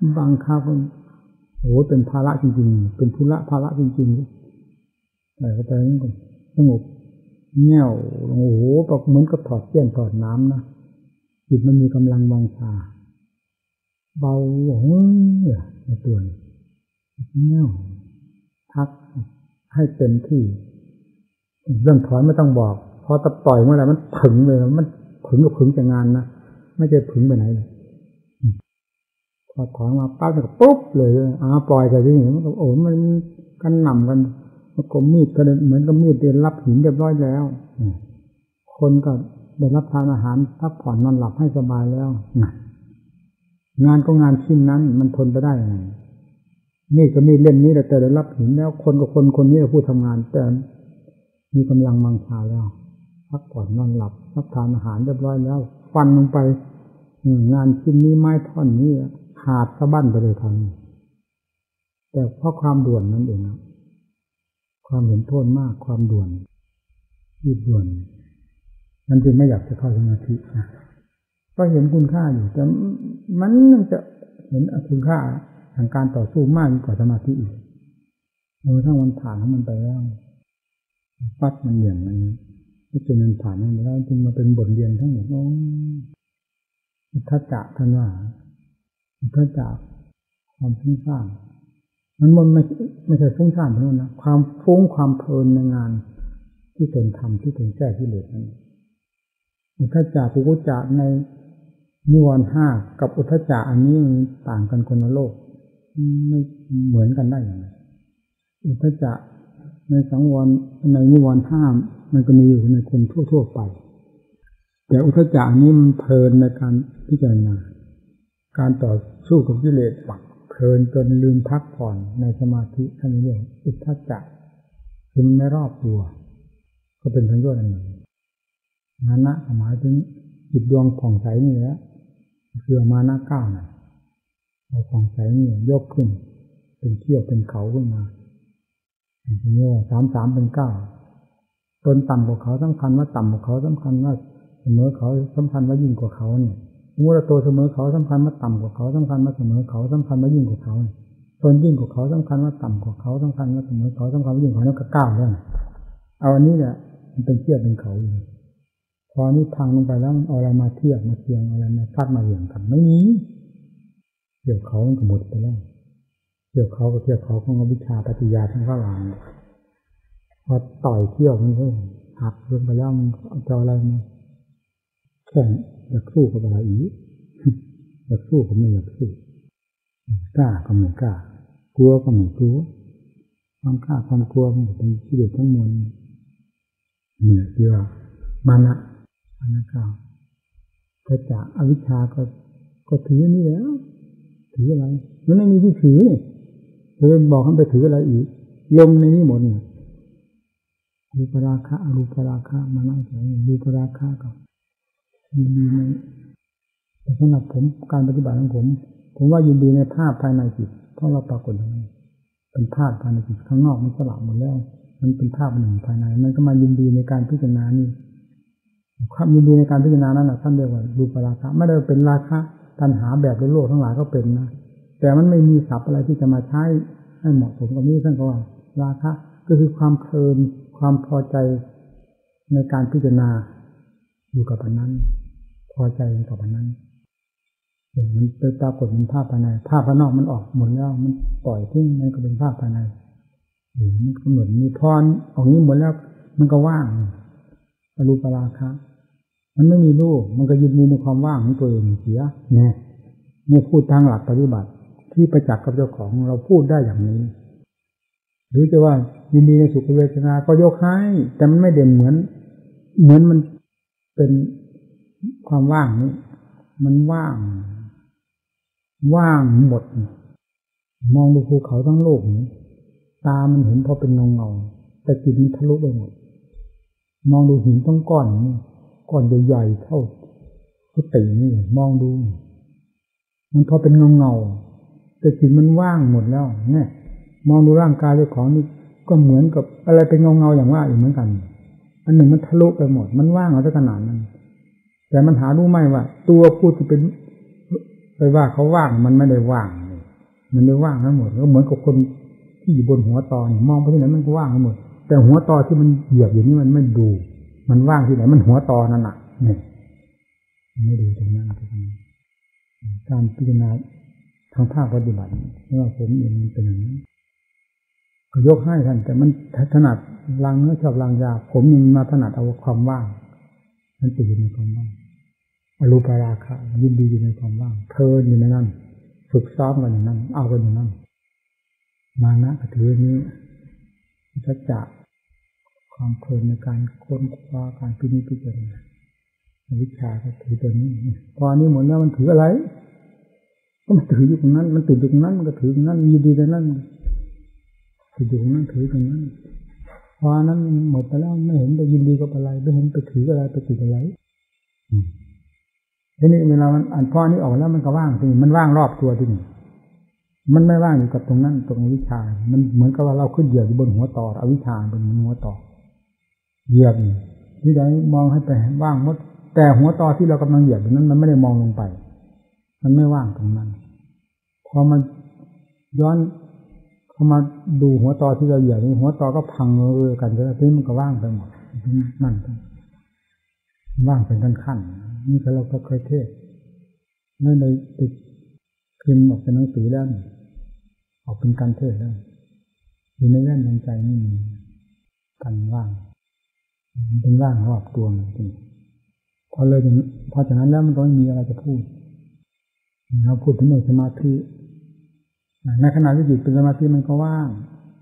บางคราวก็โอ้เป็นภาระจริงๆเป็นธุระภาระจริงๆแต่เข้าไปนั่นก็สงบแง่วโอ้โหก็เหมือนกับถอดเสี้ยนถอดน้ำนะจิตมันมีกำลังวังชาเบาโอ้ยในตัวแง่วพักให้เต็มที่เรื่องถอนไม่ต้องบอกพอตะปล่อยเมื่อไหร่มันผึ่งเลยมันผึ่งก็ผึ่งจากงานนะไม่ใช่ผึ่งไปไหนเลยพอถอนมาปั๊บก็ปุ๊บเลยอ่าปล่อยแต่ที่นี่มันก็โอ้มันกันหน่ำกันมันก็มีดก็เหมือนกับมีดเดินรับหินเรียบร้อยแล้วคนก็ได้รับทานอาหารพักผ่อนนอนหลับให้สบายแล้วงานก็งานชิ้นนั้นมันทนไปได้ยังไงนี่ก็มีเล่มนี้แต่ได้รับหินแล้วคนกับคนคนนี้ผู้ทำงานแต่มีกำลังมังชาแล้วพักผ่อนนอนหลับรับทานอาหารเรียบร้อยแล้วฟันลงไปงานชิ้นนี้ไม้ท่อนนี้ขาดสะบั้นไปเลยทันแต่เพราะความด่วนนั่นเองนะความเห็นโทษมากความด่วนรีบด่วนมันจึงไม่อยากจะเข้าสมาธินะก็เห็นคุณค่าอยู่แต่มันจะเห็นคุณค่าทางการต่อสู้มากกว่าสมาธิอีกเออถ้ามันผ่านมันไปแล้วปัดมันเหวี่ยงมันจนมันผ่านมันแล้วจึงมาเป็นบทเรียนทั้งหมดน้องอุทธัจจะท่านว่าอุทธัจจะความฟุ้งซ่านมันมันไม่ไม่ใช่ฟุ้งซ่านเท่านั้นนะความฟุ้งความเพลินในงานที่ตนทำที่ตนแก้ที่เหลือนั้นอุทธัจจะปุกุจจะในนิวรณ์ห้ากับอุทธัจจะอันนี้ต่างกันคนละโลกไม่เหมือนกันได้อย่างไรอุทธัจจะในสังวรในนิวรณ์ห้ามันก็มีอยู่ในคนทั่วๆไปแต่อุทธัจจะอันนี้มันเพลินในการพิจารณาการต่อสู้กับกิเลสปักเพลินจนลืมพักผ่อนในสมาธิท่านเรียกอุทธัจจะคือไม่รอบตัวก็เป็นทั้งด้วยอันหนึ่งมานะหมายถึงจิตดวงผ่องใสนี่แหละคือมานะก้าวนะเอาผ่องใสนี่ยกขึ้นเป็นเขี้ยวเป็นเขาขึ้นมาอย่างนี้สามสามเป็นเก้าตนต่ำกว่าเขาสำคัญว่าต่ำกว่าเขาสำคัญว่าเสมอเขาสำคัญว่ายิ่งกว่าเขาเนี่ยเมื่อตัวเสมอเขาสำคัญว่าต่ำกว่าเขาสำคัญว่าเสมอเขาสำคัญว่ายิ่งกว่าเขาตนยิ่งกว่าเขาสำคัญว่าต่ำกว่าเขาสำคัญว่าเสมอเขาสำคัญว่ายิ่งกว่าเขาแล้วก็ก้าวแล้วเอาอันนี้แหละมันเป็นเขี้ยวเป็นเขาอยู่พอนี้พังลงไปแล้วเอาอะไรมาเทียบมาเทียงอะไรมาพัดมาเหวี่ยงกันไม่มีเกี่ยวเขามันก็หมดไปแล้วเกี่ยวเขาก็เกี่ยวเขาของวิชาปฏิญาทั้งข้างหลังพอต่อยเที่ยวมันก็หักลงไปแล้วมันเอาอะไรมาแข่งอยากสู้กับอะไรอีกอยากสู้ก็ไม่อยากสู้กล้าก็ไม่กล้ากลัวก็ไม่กลัวความกล้าความกลัวมันเป็นกิเลสทั้งมวลเนี่ยที่ว่ามานะมานะก้าวถ้าจากอวิชชาก็ก็ถือนี่แล้วถืออะไรมันไม่มีที่ถือนี่เธอบอกให้ไปถืออะไรอีกลงในนี้หมดเนี่ยรูปราคะอรูปราคะมานะเฉยรูปราคะก็ยินดีในแต่สำหรับผมการปฏิบัติของผมผมว่ายินดีในภาพภายในจิตเพราะเราปรากฏอย่างนี้เป็นภาพภายในจิตข้างนอกมันสลับหมดแล้วมันเป็นภาพหนึ่งภายในมันก็มายินดีในการพิจารณานี่ความยินดีในการพิจารณานั้นท่านเรียกว่ารูปราคะไม่ได้เป็นราคะตัณหาแบบโลกทั้งหลายก็เป็นนะแต่มันไม่มีศัพท์อะไรที่จะมาใช้ให้เหมาะสมกับนี้ท่านก็ว่าราคะก็คือความเพลินความพอใจในการพิจารณาอยู่กับอันนั้นพอใจกับอันนั้นมันเป็นปรากฏเป็นภาพภายในภาพภายนอกมันออกหมดแล้วมันปล่อยทิ้งมันก็เป็นภาพภายในมันก็เหมือนมีพรออกนี้หมดแล้วมันก็ว่างอรูปราคะมันไม่มีรูปมันก็ยินดีในความว่างของตัวเองเสียเนี่ยนี่พูดทางหลักปฏิบัติที่ประจักษ์กับเจ้าของเราพูดได้อย่างนี้หรือจะว่ายินดีในสุขเวทนาก็ยกให้แต่มันไม่เด่นเหมือนเหมือนมันเป็นความว่างนี้มันว่างว่างหมดมองดูภูเขาทั้งโลกนี้ตามันเห็นพอเป็นเงาเงาแต่จิตมันทะลุไปหมดมองดูหินทั้งก้อนนี่ก้อนใหญ่ๆเท่าพุทธินี่มองดูมันพอเป็นเงาเงาแต่จิตมันว่างหมดแล้วเนี่ยมองดูร่างกายเจ้าของนี่ก็เหมือนกับอะไรเป็นเงาเงาอย่างว่าอยู่เหมือนกันอันหนึ่งมันทะลุไปหมดมันว่างเอาซะขนาดนั้นแต่มันหารู้ไหมว่าตัวผู้ที่เป็นไปว่าเขาว่างมันไม่ได้ว่างมันไม่ว่างทั้งหมดก็เหมือนกับคนที่อยู่บนหัวตอมองไปที่ไหนมันก็ว่างทั้งหมดแต่หัวตอที่มันเหยียบอยู่นี่มันไม่ดูมันว่างที่ไหนมันหัวตอนั่นน่ะเนี่ยไม่ดูตรงนั้นการพิจารณาทางภาคปฏิบัติเพราะว่าผมเองมันเป็นอย่างนี้ก็ยกให้ท่านแต่มันถนัดล้างเนื้อชอบล้างยาผมยังมาถนัดเอาความว่างมันติดอยู่ในความว่างอรูปราคะยินดีอยู่ในความว่างเพลินอยู่ในนั้นฝึกซ้อมกันอย่างนั้นเอากันอย่างนั้นมานะก็ถือนี้สัจจะความเพลินในการค้นคว้าการพินิจพิจารณาวิชาก็ถือตัวนี้พอนี้หมดแล้วมันถืออะไรก็มันถืออยู่ตรงนั้นมันติดอยู่ตรงนั้นมันก็ถือตรงนั้นยินดีในนั้นติดอยู่ตรงนั้นถือตรงนั้นพอนั้นหมดไปแล้วไม่เห็นไปยินดีกับอะไรไม่เห็นไปถืออะไรไปติดอะไรทีนี้เวลามันอ่านพอนี้ออกแล้วมันก็ว่างทีนี้มันว่างรอบตัวทีนี้มันไม่ว่างอยู่กับตรงนั้นตรงวิชามันเหมือนกับว่าเราขึ้นเหยียบอยู่บนหัวต่ออวิชชาบนหัวต่อเหยียบที่ใดมองให้ไปว่างหมดแต่หัวต่อที่เรากำลังเหยียบนั้นมันไม่ได้มองลงไปมันไม่ว่างตรงนั้นพอมันย้อนเข้ามาดูหัวต่อที่เราเหยียบหัวต่อก็พังเรื่อยกันแล้วทีนี้มันก็ว่างไปหมดนั่นว่างเป็นขั้นๆนี่เราก็เคยเทศนั่นเลยติดพิมพ์ออกเป็นหนังสือแล้วออกเป็นการเทศแล้วอยู่ในแว่นดวงใจไม่มีกันว่างเป็นว่างรอบตัวจริงพอเลยพอจากนั้นแล้วมันก็ไม่มีอะไรจะพูดเราพูดถึงเรื่องสมาธิในขณะที่จิตเป็นสมาธิมันก็ว่าง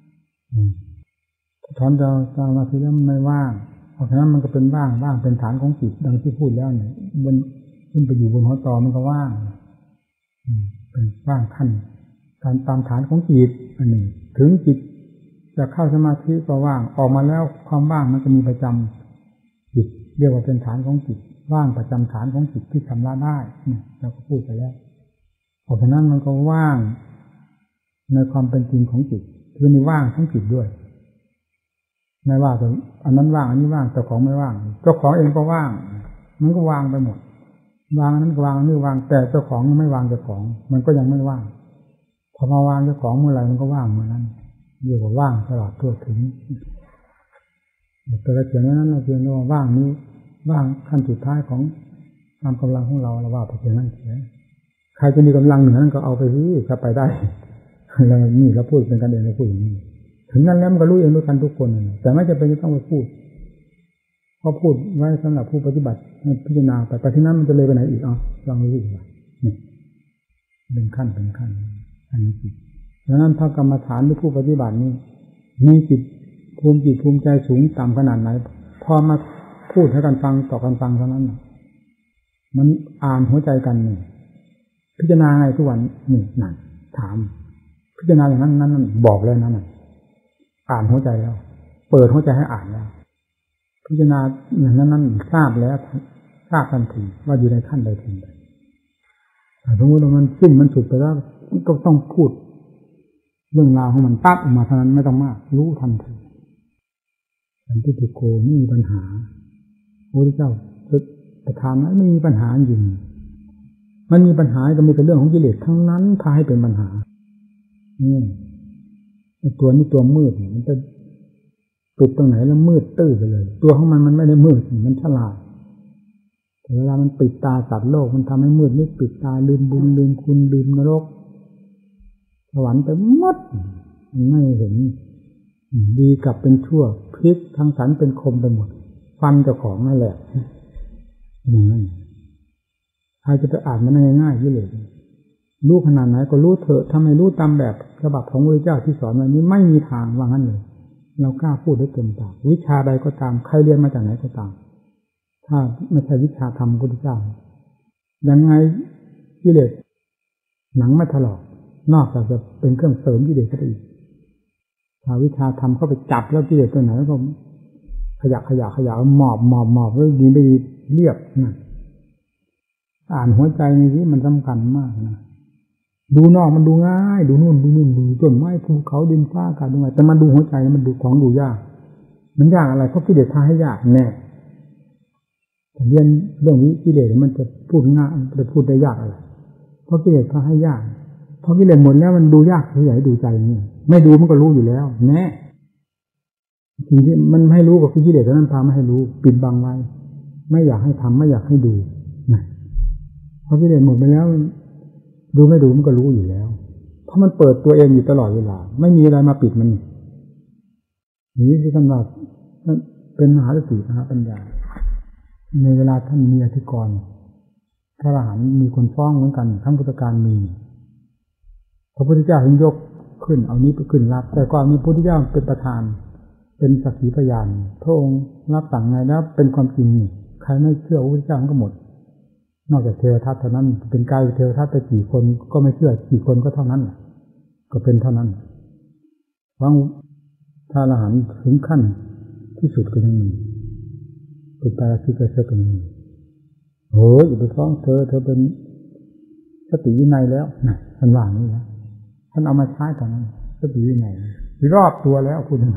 ถอนจากสมาธิแล้วมันไม่ว่างเพราะฉะนั้นมันก็เป็นว่างว่างเป็นฐานของจิตดังที่พูดแล้วเนี่ยบนขึ้นไปอยู่บนหัวตอมันก็ว่างเป็นว่างขั้นการตามฐานของจิตอันหนึ่งถึงจิตจะเข้าสมาธิก็ว่างออกมาแล้วความว่างมันจะมีประจำจิตเรียกว่าเป็นฐานของจิตว่างประจำฐานของจิตที่ชำระได้เนี่ยเราก็พูดไปแล้วเพราะฉะนั้นมันก็ว่างในความเป็นจริงของจิตคือในว่างทั้งจิตด้วยไม่ว่าแต่อันนั้นว่างอันนี้ว่างเจ้าของไม่ว่างเจ้าของเองก็ว่างมันก็วางไปหมดวางอันนั้นก็วางนี่วางแต่เจ้าของไม่วางเจ้าของมันก็ยังไม่ว่างพอมาวางเจ้าของเมื่อไหร่มันก็ว่างเมื่อนั้นเรียกว่าว่างตลอดทั่วถึงแต่ละเสียงนั้นเราเพียงว่าว่างนี้ว่างขั้นสุดท้ายของความกำลังของเราเราว่าไปเพียงนั้นเสียใครจะมีกำลังเหนือนั้นก็เอาไปที่จะไปได้เรานี่เราพูดเป็นกันเองเราพูดอย่างนี้ถึงนั้นแล้วมันก็รู้เองด้วยกันทุกคนแต่ไม่จำเป็นจะต้องไปพูดเพราะพูดไว้สำหรับผู้ปฏิบัติพิจารณาไปไปที่นั้นมันจะเลยไปไหนอีกอ๋อลองดูอีกว่านี่เป็นขั้นเป็นขั้นอันนี้จิตดังนั้นถ้ากรรมฐานหรือผู้ปฏิบัตินี้มีจิตภูมิจิตภูมิใจสูงต่ำขนาดไหนพอมาพูดให้กันฟังต่อกันฟังเท่านั้นมันอ่านหัวใจกันนี่พิจารณาไงทุกวันนี่นั่นถามพิจารณาอย่างนั้นนั้นบอกเลยนั่นอ่านหัวใจแล้วเปิดหัวใจให้อ่านแล้วพิจารณาอย่างนั้นนั้นทราบแล้วทราบทันทีว่าอยู่ในขั้นใดขั้นใดสมมติว่ามันสิ้นมันสุดไปแล้วก็ต้องพูดเรื่องราวของมันตัดออกมาเท่านั้นไม่ต้องมากรู้ทันทีสันติติโกไม่มีปัญหาพระพุทธเจ้าประทานนั้นไม่มีปัญหาจริงมันมีปัญหาก็มีแต่เรื่องของกิเลสทั้งนั้นพาให้เป็นปัญหาอืมตัวนี้ตัวมืดมันจะปิดตรงไหนแล้วมืดตื้อไปเลยตัวของมันมันไม่ได้มืดมันฉลาดแต่เวลามันปิดตาสัตว์โลกมันทำให้มืดไม่ปิดตาลืมบุญลืมคุณลืมนรกสวรรค์ไปหมดไม่เห็นดีกลับเป็นชั่วพลิกทางสันเป็นคมไปหมดฟันเจ้าของนั่นแหละอย่างนั้นใครจะไปอ่านมันง่ายๆยิ่งเลยรู้ขนาดไหนก็รู้เถอะถ้าไม่รู้ตามแบบฉบับของพระพุทธเจ้าที่สอนไว้นี้ไม่มีทางว่างั้นเลยเรากล้าพูดได้เต็มปากวิชาใดก็ตามใครเรียนมาจากไหนก็ตามถ้าไม่ใช่วิชาธรรมพระพุทธเจ้ายังไงกิเลสหนังไม่ถลอกนอกจากจะเป็นเครื่องเสริมกิเลสเข้าไปอีกถ้าวิชาธรรมเข้าไปจับแล้วกิเลสตัวไหนก็ขยะขยะขยะหมอบหมอบหมอบแล้วดีไม่ดีเรียบนะอ่านหัวใจนี้มันสำคัญมากนะดูนอกมันดูง่ายดูนู่นดูนู่นดูต้นไม้ภูเขาดินฟ้าอากาศดูไงแต่มันดูหัวใจมันดูของดูยากมันยากอะไรเพราะกิเลสพาให้ยากแน่เรียนเรื่องนี้กิเลสมันจะพูดง่ายจะพูดได้ยากอะไรเพราะกิเลสพาให้ยากพอกิเลสหมดแล้วมันดูยากที่จะให้ดูใจนี่ไม่ดูมันก็รู้อยู่แล้วแน่สิ่งที่มันไม่ให้รู้กับกิเลสนั้นพาไม่ให้รู้ปิดบังไว้ไม่อยากให้ทำไม่อยากให้ดูนะพอกิเลสหมดไปแล้วดูไม่ดูมันก็รู้อยู่แล้วเพราะมันเปิดตัวเองอยู่ตลอดเวลาไม่มีอะไรมาปิดมันนี่ที่ท่านว่าเป็นมหาสติมหาปัญญาในเวลาท่านมีอธิกรณ์พระอรหันต์มีคนฟ้องเหมือนกันทั้งพุทธการมีพระพุทธเจ้าถึงยกขึ้นเอานี้ไปขึ้นรับแต่ก่อนมีพระพุทธเจ้าเป็นประธานเป็นสักขีพยานพระองค์รับสั่งไงแล้วเป็นความจริงใครไม่เชื่อพระพุทธเจ้าก็หมดนอกจากเทวทัตเท่านั้นเป็นกายเทวทัตไปกี่คนก็ไม่เชื่อกี่คนก็เท่านั้นก็เป็นเท่านั้นฟังพระอรหันต์ถึงขั้นที่สุดก็ยังมีเป็นปาราชิกเสกก็ยังมีโอ้ยอย่าไปฟ้องเธอเธอเป็นสติวินัยแล้วนะท่านว่านี่นะท่านเอามาใช้ตอนนั้นสติวินัยรอบตัวแล้วพูดยังไง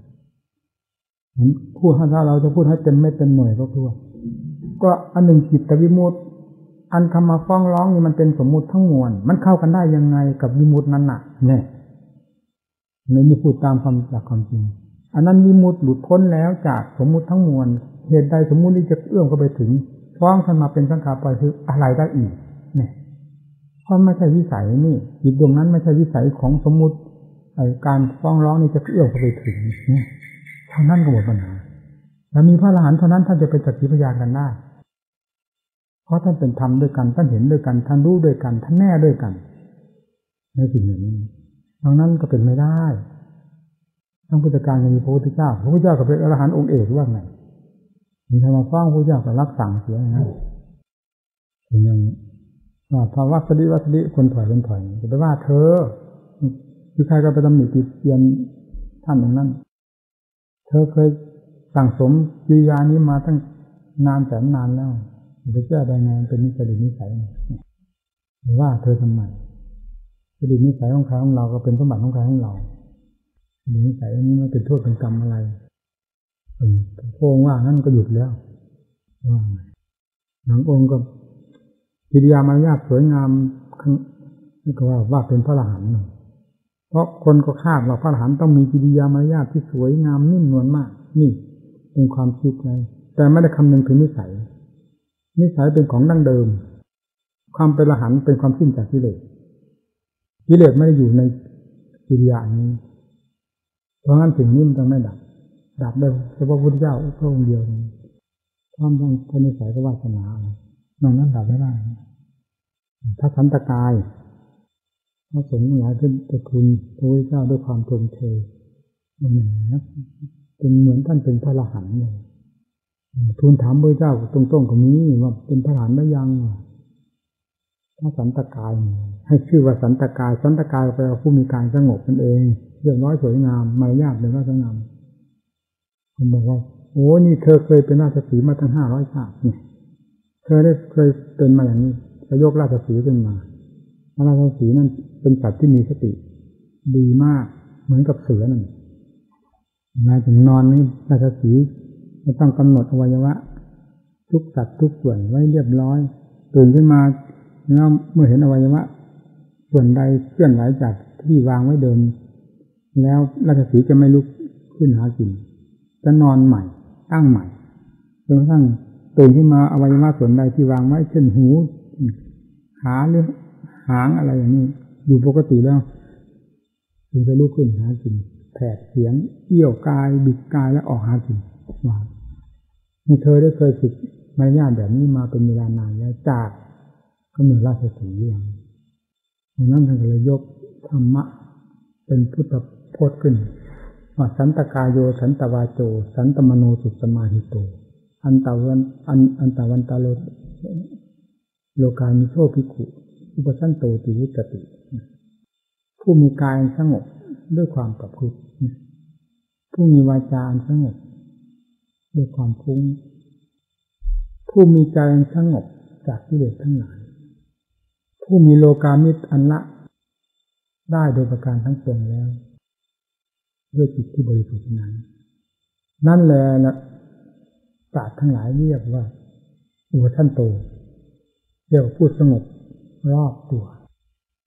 พูดถ้าเราจะพูดให้เต็มไม่เต็มหน่วยก็คือว่าก็อันหนึ่งจิตวิมุตติอันคำมาฟ้องร้องนี่มันเป็นสมมุติทั้งมวลมันเข้ากันได้ยังไงกับวิมุตตินั้นน่ะเนี่ยในนี้พูดตามความหลักความจริงอันนั้นวิมุตติหลุดพ้นแล้วจากสมมุติทั้งมวลเหตุใดสมมุตินี้จะเอื้อมเข้าไปถึงฟ้องขึ้นมาเป็นสังขารปล่อยคืออะไรได้อีกเนี่ยเพราะไม่ใช่วิสัยนี่จิตดวงนั้นไม่ใช่วิสัยของสมมุติไอ้การฟ้องร้องนี่จะเอื้อมเข้าไปถึงเนี่ยเท่านั้นก็หมดปัญหาแล้วมีพระอรหันต์เท่านั้นท่านจะเป็นสักขีพยานกันได้เพราะท่านเป็นธรรมด้วยกันท่านเห็นด้วยกันท่านรู้ด้วยกันท่านแน่ด้วยกันในสิ่งอย่างนี้ดังนั้นก็เป็นไม่ได้ทั้งพุทธการยังมีพระพุทธเจ้าพระพุทธเจ้าก็เป็นอรหันต์องค์เอกว่าไงมีใครมาฟ้องพระพุทธเจ้าก็รับสั่งเสียนะอย่างว่าภาวะสติวัสดิคนถอยคนถอยจะไปว่าเธอคือใครก็ไปตำหนิติเตียนท่านอย่างนั้นเธอเคยสั่งสมกิริยานี้มาตั้งนานแสนนานแล้วจะเชื่อได้ไงเป็นนิสัยนิสัยว่าเธอทำไมสตินิสัยของใครของเราก็เป็นสมบัติของใครของเรานิสัยอันนี้มันเป็นโทษเป็นกรรมอะไรพระองค์ว่านั่นก็หยุดแล้วว่าหลังองค์ก็กิริยามารยาทสวยงามนี่ก็ว่าว่าเป็นพระอรหันต์เพราะคนก็คาดว่าพระอรหันต์ต้องมีกิริยามารยาทที่สวยงามนิ่มนวลมากนี่เป็นความคิดไงแต่ไม่ได้คำนึงถึงนิสัยนิสัยเป็นของดั้งเดิมความเป็นอรหันต์เป็นความสิ้นจากกิเลสกิเลสไม่ได้อยู่ในกิริยานี้เพราะงั้นสิ่งนี้มันต้องไม่ดับดับได้เฉพาะพระพุทธเจ้าพระองค์เดียวความทั้งพระนิสัยก็วาสนานอกนั้นดับไม่ได้ถ้าสันตกายพระสงฆ์หลายขึ้นตะคุณพระพุทธเจ้าด้วยความชมเชยมันนะเป็นเหมือนท่านเป็นพระอรหันต์เลยทูลถามพระพุทธเจ้าตรงๆก็มีว่าเป็นพระอรหันต์ได้ยังพระสันตกายให้ชื่อว่าสันตกายสันตกายแปลว่าผู้มีการสงบนั่นเองเรียบร้อยสวยงามมารยาทเป็นว่าสวยงามผมบอกว่าโอ้นี่เธอเคยเป็นราชสีห์มาตั้งห้าร้อยชาติเนี่ยเธอได้เคยเป็นมาอย่างนี้จะยกราชสีห์ขึ้นมาราชสีห์นั่นเป็นสัตว์ที่มีสติดีมากเหมือนกับเสือนั่นนายถึงนอนนี่ราชสีห์จะต้องกำหนดอวัยวะทุกสัตว์ทุกส่วนไว้เรียบร้อยตื่นขึ้นมาแล้วเมื่อเห็นอวัยวะส่วนใดเคลื่อนไหวจากที่วางไว้เดิมแล้วราชสีห์จะไม่ลุกขึ้นหากินจะนอนใหม่ตั้งใหม่จนกระทั่งตื่นขึ้นมาอวัยวะส่วนใดที่วางไว้เช่นหูขาหรือหางอะไรอย่างนี้อยู่ปกติแล้วถึงจะลุกขึ้นหากินแผดเสียงเอี้ยวกายบิดกายแล้วออกหากินว่านี่เธอได้เคยฝึกมารยาทแบบนี้มาเป็นเวลานานแล้วจากก็เหมือนราชสีห์อย่างนั้นท่านก็เลยยกธรรมะเป็นพุทธพจน์ขึ้นว่าสันตกายโยสันตวาโจสันตมโนสุสมาหิโตอันตวันอันอันตวันตาโลโลกามิโชภิกขุอุปสันโตติวิตติผู้มีกายสงบด้วยความประพฤติผู้มีวาจาสงบด้วยความฟุ้งผู้มีใจสงบจากกิเลสทั้งหลายผู้มีโลกามิตรอันละได้โดยประการทั้งปวงแล้วด้วยจิตที่บริสุทธิ์นั้นนั่นแหละนะศาสตร์ทั้งหลายเรียกว่าอุปสันโตเรียกว่าผู้สงบรอบตัว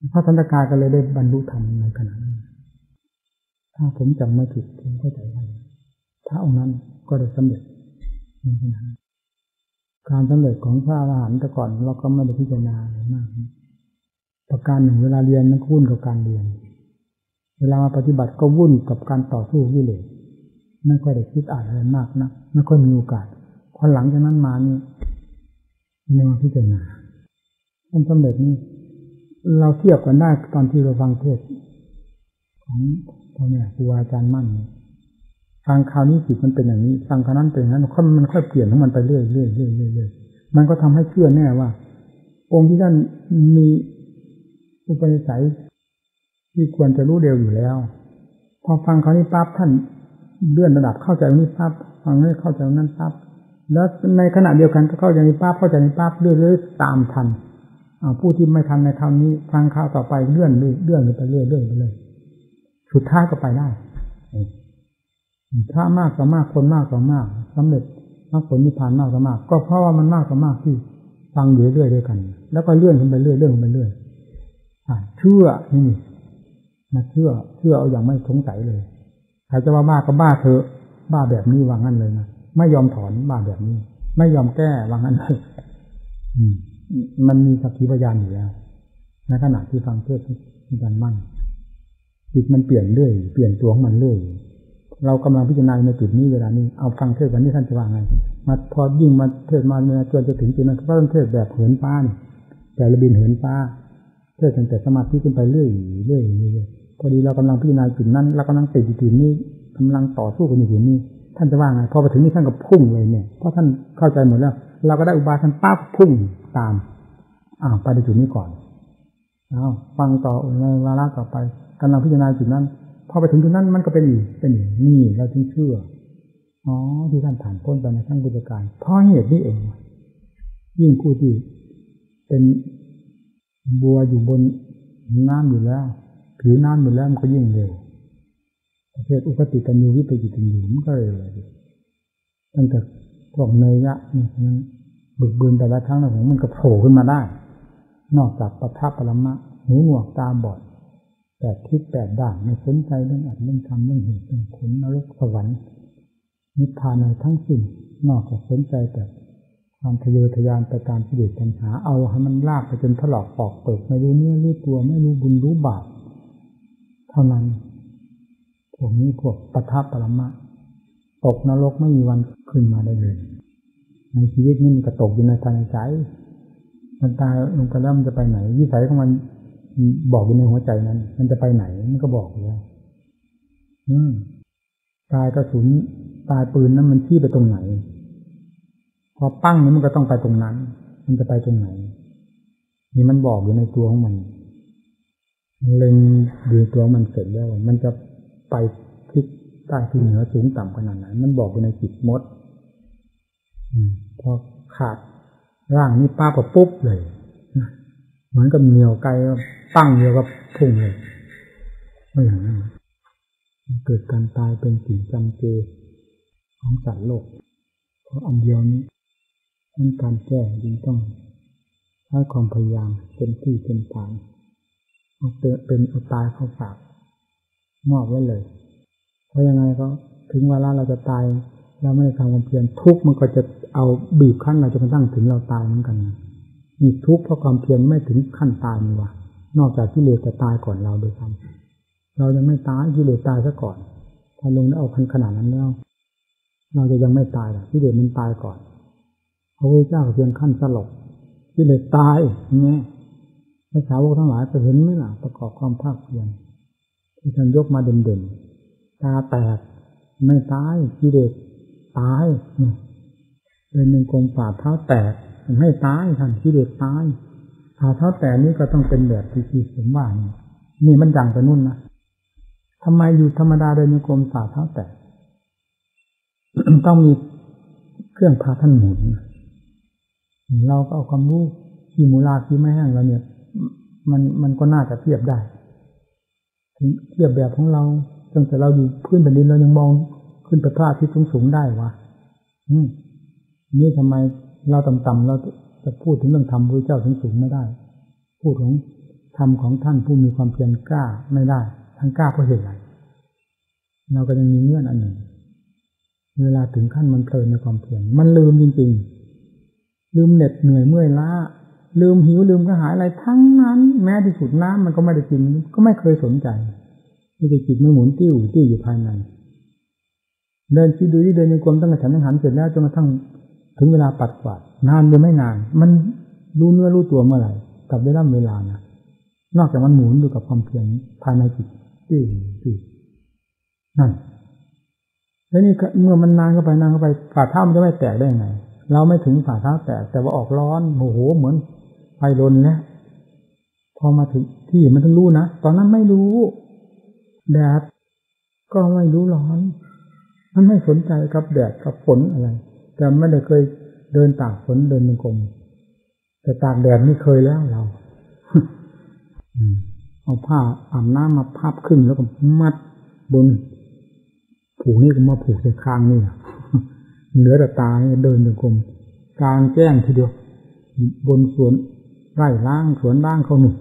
พระสันตกายก็เลยได้บรรลุธรรมในขณะนั้นถ้าผมจำไม่ผิดผมเข้าใจว่าพระองค์นั้นก็ได้สำเร็จในขณะนั้นการสำเร็จของพระอรหันต์แต่ก่อนเราก็ไม่ได้พิจารณาอะไรมากประการหนึ่งเวลาเรียนมันวุ่นกับการเรียนเวลามาปฏิบัติก็วุ่นกับการต่อสู้กิเลสไม่ค่อยได้คิดอ่านอะไรมากนะไม่ค่อยมีโอกาสพอหลังจากนั้นมานี่ยังมาพิจารณาความสำเร็จนี้เราเทียบกันได้ตอนที่เราฟังเทศน์ของพ่อแม่ครูอาจารย์มั่นฟังคราวนี้จิตมันเป็นอย่างนี้ฟังคราวนั้นเป็นอย่างนั้นมันค่อยมันค่อยเปลี่ยนของมันไปเรื่อยเรื่อยเรื่อยเรื่อยมันก็ทำให้เชื่อแน่ว่าองค์ที่ท่านมีอุปนิสัยที่ควรจะรู้เร็วอยู่แล้วพอฟังคราวนี้ปั๊บท่านเลื่อนระดับเข้าใจตรงนี้ปั๊บฟังนี้เข้าใจตรงนั้นปั๊บแล้วในขณะเดียวกันก็เข้าใจในปั๊บเข้าใจในปั๊บเรื่อยๆตามทันผู้ที่ไม่ทันในคราวนี้ฟังคราวต่อไปเลื่อนเลื่อนไปเรื่อยเรื่อยไปเลยสุดท้ายก็ไปได้ถ้ามากต่อมากคนมากต่อมากสำเร็จมรรคผลนิพพานมากต่อมากก็เพราะว่ามันมากต่อมากที่ฟังเรื่อยๆด้วยกันแล้วก็เลื่อนขึ้นไปเรื่อยเลื่อนขึ้นไปเรื่อยเชื่อนี่มาเชื่อเชื่อเอาอย่างไม่สงสัยเลยใครจะว่าบ้าก็บ้าเถอะบ้าแบบนี้ว่างั้นเลยนะไม่ยอมถอนบ้าแบบนี้ไม่ยอมแก้ว่างั้นเลยมันมีสักขีพยานอยู่แล้วในขณะที่ฟังเทศน์ที่กันมั่นจิตมันเปลี่ยนเรื่อยเปลี่ยนตัวของมันเรื่อยเรากำลังพิจารณาในจุดนี้เวลานี้เอาฟังเทศน์วันนี้ท่านจะว่าไงมาพอยิ่งมาเทศน์มาเมื่อจนจะถึงจุดนั้นก็ต้องเทศน์แบบเหินฟ้าแต่ระบินเหินฟ้าเทศน์ตั้งแต่สมาธิขึ้นไปเรื่อยเรื่อยพอดีเรากำลังพิจารณาจุดนั้นเรากำลังติดอยู่จุดนี้กำลังต่อสู้กันอยู่จุดนี้ท่านจะว่าไงพอไปถึงนี้ท่านก็พุ่งเลยเนี่ยเพราะท่านเข้าใจหมดแล้วเราก็ได้อุบายท่านปั๊บพุ่งตามอ้าวไปในจุดนี้ก่อนอ้าวฟังต่อในวาระต่อไปกำลังพิจารณาจุดนั้นพอไปถึงจุดนั้นมันก็เป็นอีกเป็นอีกนี่เราถึงเชื่ออ๋อที่ท่านผ่านพ้นไปในทั้งพุทธกาลเพราะเหตุนี้เองยิ่งผู้ที่เป็นบัวอยู่บนน้ำอยู่แล้วผิวน้ำอยู่แล้วมันก็ยิ่งเร็วประเภทอุคติตัญญูวิปจิตัญญูมันก็เร็วเลยตั้งแต่พวกเนยยะนี่บึกบืนแต่ละครั้งแล้วของมันก็โผล่ขึ้นมาได้นอกจากปัทภปรมะหูหนวกตาบอดแปดทิศแปดด้านไม่สนใจเรื่องอัดเรื่องทำเรื่องเหตุเรื่องผลนรกสวรรค์นิพพานอะไรทั้งสิ้นนอกจากสนใจแต่ความทะเยอทะยานไปตามกิเลสตัณหาเอาให้มันลากไปจนถลอกปอกเปิดไม่รู้เนื้อรู้ตัวไม่รู้บุญรู้บาปเท่านั้นพวกนี้พวกปัทภปรมะตกนรกไม่มีวันขึ้นมาได้เลยในชีวิตนี้มันก็ตกอยู่ในภายในใจมันตายลงไปแล้วมันจะไปไหนวิสัยของมันบอกอยู่ในหัวใจนั้นมันจะไปไหนมันก็บอกอยู่แล้วอืมตายกระสุนตายปืนนั้นมันชี้ไปตรงไหนพอปั้งมันก็ต้องไปตรงนั้นมันจะไปตรงไหนนี่มันบอกอยู่ในตัวของมันเล็งดูตัวมันเสร็จแล้วมันจะไปทิศใต้ที่เหนือสูงต่ำขนาดไหนมันบอกอยู่ในจิตมดอืมพอขาดร่างนี้ป้าก็ปุ๊บเลยเหมือนกับเหนียวไกลปั้งเดียวก็พุ่งเลยไม่อย่างนั้นเกิดการตายเป็นสิ่งจำเจของสัตว์โลกเพราะอันเดียวนี้มันการแก้จึงต้องใช้ความพยายามเต็มที่เต็มทางเอาเป็นเอาตายเข้าฝากมอบไว้เลยเพราะยังไงก็ถึงเวลาเราจะตายเราไม่ได้ทำความเพียรทุกข์มันก็จะเอาบีบคั้นเราจนกระทั่งถึงเราตายเหมือนกันมีทุกข์เพราะความเพียรไม่ถึงขั้นตายนี่วะนอกจากกิเลสจะตายก่อนเราโดยธรรมเรายังไม่ตายกิเลสตายซะก่อนถ้าลงแล้วเอาขนาดนั้นแล้วเราจะยังไม่ตายหรอกกิเลสมันตายก่อนพระพุทธเจ้าเพียงขั้นสลบกิเลสตายเนี่ยพระสาวกทั้งหลายจะเห็นไหมล่ะประกอบความภาคเพียรที่ท่านยกมาเด่นๆตาแตกไม่ตายกิเลสตายเป็นหนึ่งกลมฝ่าเท้าแตกไม่ตายท่านกิเลสตายฝ่าเท้าแตกนี้ก็ต้องเป็นแบบที่ที่ผมว่านี่นี่มันดังไปนู่นนะทำไมอยู่ธรรมดาเดินในกลมฝ่าเท้าแตก ต้องมีเครื่องพาท่านหมุนเราก็เอาความรู้ที่มูลาที่ไม่แห้งเราเนี่ยมันมันก็น่าจะเทียบได้ถึงเทียบแบบของเราตั้งแต่เราอยู่พื้นแผ่นดินเรายังมองขึ้นไปพระอาทิตย์สูงๆได้วะอืมนี่ทำไมเราต่ำๆเราจะพูดถึงเรื่องธรรมพระเจ้าสูงๆไม่ได้พูดของธรรมของท่านผู้มีความเพียรกล้าไม่ได้ทั้งกล้าเพราะเหตุไรเราก็ยังมีเงื่อนอันหนึ่งเวลาถึงขั้นมันเพลินในความเพียรมันลืมจริงๆลืมเหน็ดเหนื่อยเมื่อยล้าลืมหิวลืมกระหายอะไรทั้งนั้นแม้ที่สุดน้ำมันก็ไม่ได้กินก็ไม่เคยสนใจที่จะจิตไม่หมุนติ้วติ้วอยู่ภายในเดินที่ดูที่เดินในกรมตั้งแต่ฉันหันเสร็จแล้วจนกระทั่งถึงเวลาปัดกวาดนานหรือไม่นานมันรู้เนื้อรู้ตัวเมื่อไหร่กับเวลาเวลานะนอกจากมันหมุนอยู่กับความเพียรภายในจิตติ้วติ้วนั่นแล้วนี่เมื่อมันนานเข้าไปนานเข้าไปฝ่าเท้ามันจะไม่แตกได้ยังไงเราไม่ถึงฝ่าเท้าแตกแต่ว่าออกร้อนโอ้โหเหมือนไฟลนแล้วพอมาถึงที่มันต้องรู้นะตอนนั้นไม่รู้แดดก็ไม่รู้ร้อนมันไม่สนใจกับแดดกับฝนอะไรแต่ไม่ได้เคยเดินตากฝนเดินในกรมแต่ตากแดดนี่เคยแล้วเรา เอาผ้าอาบน้ำมาพับขึ้นแล้วก็มัดบนผูกนี่ก็มาผูกในคางนี่เหลือแต่ตาเดินในกรมกลางแจ้งทีเดียวบนสวนไร่ล้างสวนล้างเขาหนุ่ม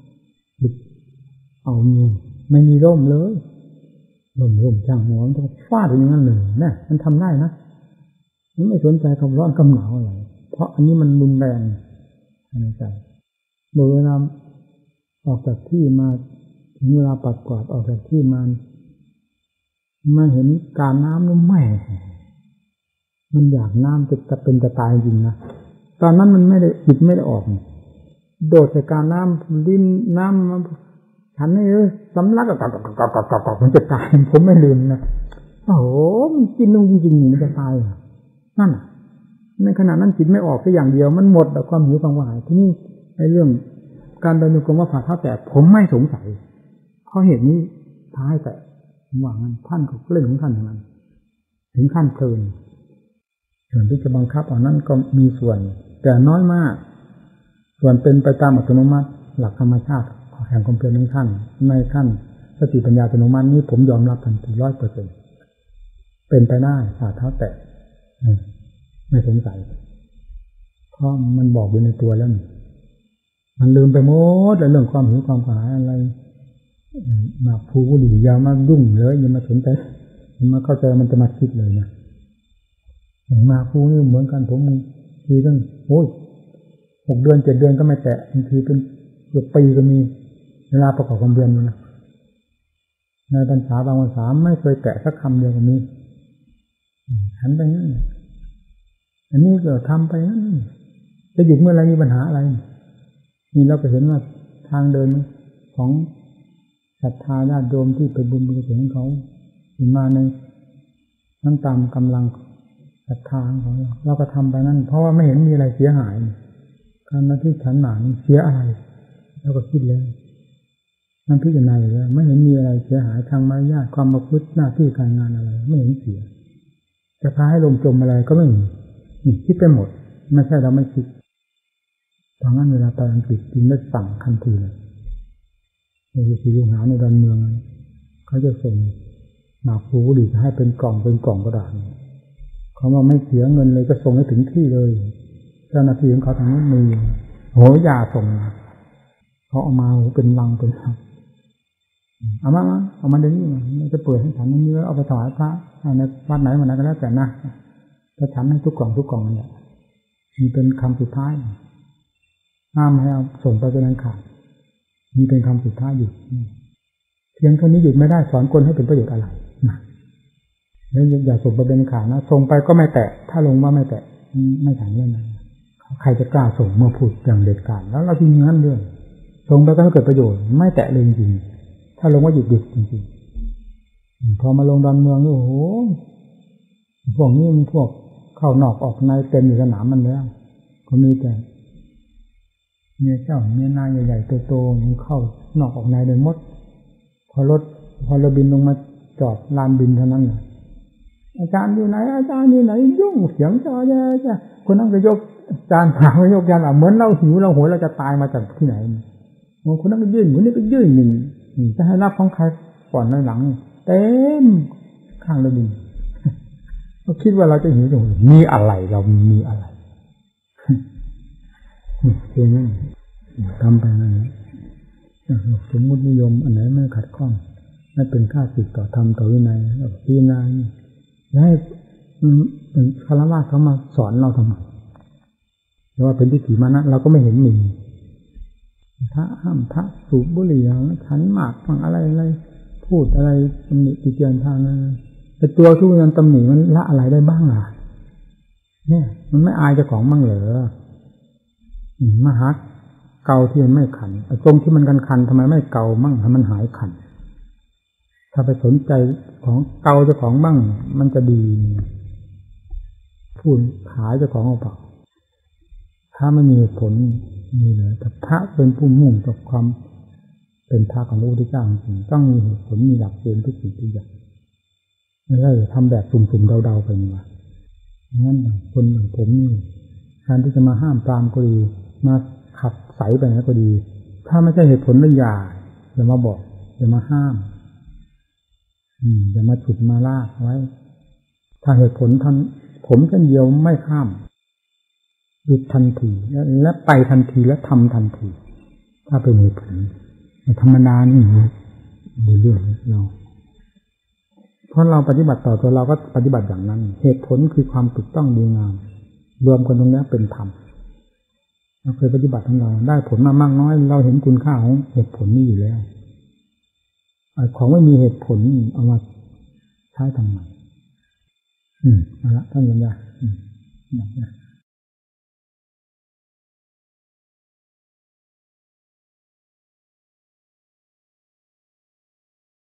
เอาเงินไม่มีร่มเลยร่มร่มช่างหัวมันต้องฟาดอย่างนั้นเลยนะมันทำได้นะมันไม่สนใจคำร้อนคำหนาวอะไรเพราะอันนี้มันรุนแรงในใจเมื่อเวลาออกจากที่มาถึงเวลาปัดกวาดออกจากที่มามาเห็นการน้ำนี่แม่มันอยากน้ำจะจะเป็นจะตายจริงนะตอนนั้นมันไม่ได้จิตไม่ได้ออกโดดใส่การน้ำลิ้นน้ำมันฉันนี่สำลักกับกับกับกับกับกับมันจะตายผมไม่ลืมนะโอ้โหมันกินลงจริงๆมันจะตายนั่นในขณะนั้นจิตไม่ออกแค่อย่างเดียวมันหมดแต่ความหิวความกระหายที่นี่ในเรื่องการเดินโยกว่าผ่าเท้าแตกผมไม่สงสัยเพราะเหตุนี้ท้ายแต่ว่างั้นท่านก็เล่นของท่านอย่างนั้นถึงขั้นเพลินส่วนที่จะบังคับเอานั้นก็มีส่วนแต่น้อยมากส่วนเป็นไปตามอัตโนมัติหลักธรรมชาติแห่งความเพียรของท่านในขั้นสติปัญญาอัตโนมัตินี้ผมยอมรับทันทีร้อยเปอร์เซ็นต์เป็นไปได้ฝ่าเท้าแตะไม่สงสัยเพราะมันบอกอยู่ในตัวแล้วมันลืมไปหมดเรื่องความหิวความกระหายอะไรมาภูบุหรี่ยามายุ่งเลยอย่ามาสนใจมาเข้าใจมันจะมาคิดเลยนะอย่างมาภูนี่เหมือนกันผมทีตั้งโอ้ยหกเดือนเจ็ดเดือนก็ไม่แตะบางทีเป็นเกือบปีก็มีเวลาประกอบความเพียรนะในพรรษาบางพรรษาไม่เคยแตะสักคำเดียวก็มีฉันไปนั่นอันนี้ก็ทำไปนั่นจะหยุดเมื่อไรมีปัญหาอะไรนี่เราก็เห็นว่าทางเดินของศรัทธาญาติโยมที่ไปบุญบุญกุศลของเขามาในนั่นตามกำลังศรัทธาของเราเราก็ทำไปนั่นเพราะว่าไม่เห็นมีอะไรเสียหายการมาที่ฉันหนานเสียอะไรเราก็คิดแล้วนั่นพิจารณาแล้วไม่เห็นมีอะไรเสียหายทางมารยาทความประพฤติหน้าที่การงานอะไรไม่เห็นเสียจะพาให้ลงจมอะไรก็ไม่มีคิดไปหมดไม่ใช่เราไม่คิดตอนนั้นเวลาไปอังกฤษจึงได้สั่งทันทีเลยในสีลูกหาในดอนเมืองเขาจะส่งหมากพลูบุหรี่ให้เป็นกล่องเป็นกล่องกระดาษเขาว่าไม่เสียเงินเลยก็ส่งให้ถึงที่เลยเจ้าหน้าที่ของเขาทางนั้นมีโหยาส่งเขาเอามาเป็นลังเป็นลังเอามาเอามาเดี๋ยวนี้มันจะเปิดให้ฉันนี่แล้วเอาไปถวายพระในวัดไหนมาไหนก็แล้วแต่นะจะฉันให้ทุกกล่องทุกกล่องเนี่ยมีเป็นคำสุดท้ายห้ามให้เอาส่งไปเป็นอันขาดมีเป็นคำสุดท้ายอยู่เพียงเท่านี้หยุดไม่ได้สอนคนให้เป็นประโยชน์อะไรนะแล้วอย่าส่งไปเป็นขาดนะส่งไปก็ไม่แตะถ้าลงว่าไม่แตะไม่ฉันเรื่องนั้นใครจะกล้าส่งเมื่อพูดอย่างเด็ดขาดแล้วเราจริงงั้นเรื่องส่งไปก็ไม่เกิดประโยชน์ไม่แตะเลยจริงถ้าลงว่าหยุดหยุดจริงๆพอมาลงดอนเมืองนี่โอ้โหพวกนี้มันพวกเข้านอกออกในเต็มอยู่สนามมันแล้วก็มีแต่เมียเจ้าเมียนายใหญ่ๆโตๆมันเข้านอกออกในโดยหมดพอรถพอเราบินลงมาจอดลานบินเท่านั้นแหละอาจารย์อยู่ไหนอาจารย์อยู่ไหนยุ่งเสียงจอแย่จ้ะคนนั้นก็ยกจานถามว่ายกจานอ่ะเหมือนเราหิวเราโหยเราจะตายมาจากที่ไหนคนนั้นก็ยื่นคนนี้ก็ยื่นหนึ่งจะให้รับของใครก่อนในหลังเต็มข้างเลยบินก็คิดว่าเราจะหิวจังมีอะไรเรามีอะไรเพียงนั้นทำไปนั่นสมมุตินิยมอันไหนไม่ขัดข้องไม่เป็นข้าศึกต่อธรรมต่อวินัยพิจารณาแล้วให้คารวะเขามาสอนเราทำไมแล้วว่าเป็นทิฏฐิมานะเราก็ไม่เห็นมีพระห้ามพระสูบบุหรี่ฉันหมากฟังอะไรอะไรพูดอะไรตำหนิติเตียนทางนั้นแต่ตัวทุกอย่างตำหนิมันละอะไรได้บ้างล่ะเนี่ยมันไม่อายเจ้าของบ้างเหรอมหาเกาที่มันไม่ขันตรงที่มันกันคันทำไมไม่เกามั่งให้มันหายขันถ้าไปสนใจของเกาเจ้าของบ้างมันจะดีพูดหายเจ้าของเอาเปล่าถ้าไม่มีผลมีเลยแต่พระเป็นผู้มุ่งต่อความเป็นพระของพระพุทธเจ้าจริงต้องมีผลมีหลักเกณฑ์ทุกสิ่งทุกอย่างไม่ใช่ทำแบบสุ่มๆเดาๆไปนี่ว่างั้นคนอย่างผมนี่การที่จะมาห้ามปรามก็ดีมาขับใสไปไหนก็ดีถ้าไม่ใช่เหตุผลไม่อย่าอย่ามาบอกอย่ามาห้ามอืมอย่ามาฉุดมาลากไว้ถ้าเหตุผลทันผมเช่นเดียวไม่ข้ามหยุดทันทีและไปทันทีและทำทันทีถ้าเป็นเหตุผลธรรมดานี่ในเรื่องเราเพราะเราปฏิบัติต่อตัวเราก็ปฏิบัติอย่างนั้นเหตุผลคือความถูกต้องดีงามรวมกันตรงนี้เป็นธรรมเราเคยปฏิบัติของเราได้ผลมามากน้อยเราเห็นคุณค่าของเหตุผลนี้อยู่แล้วของไม่มีเหตุผลเอามาใช้ทำไมอืมเอาละท่านยันยาอืม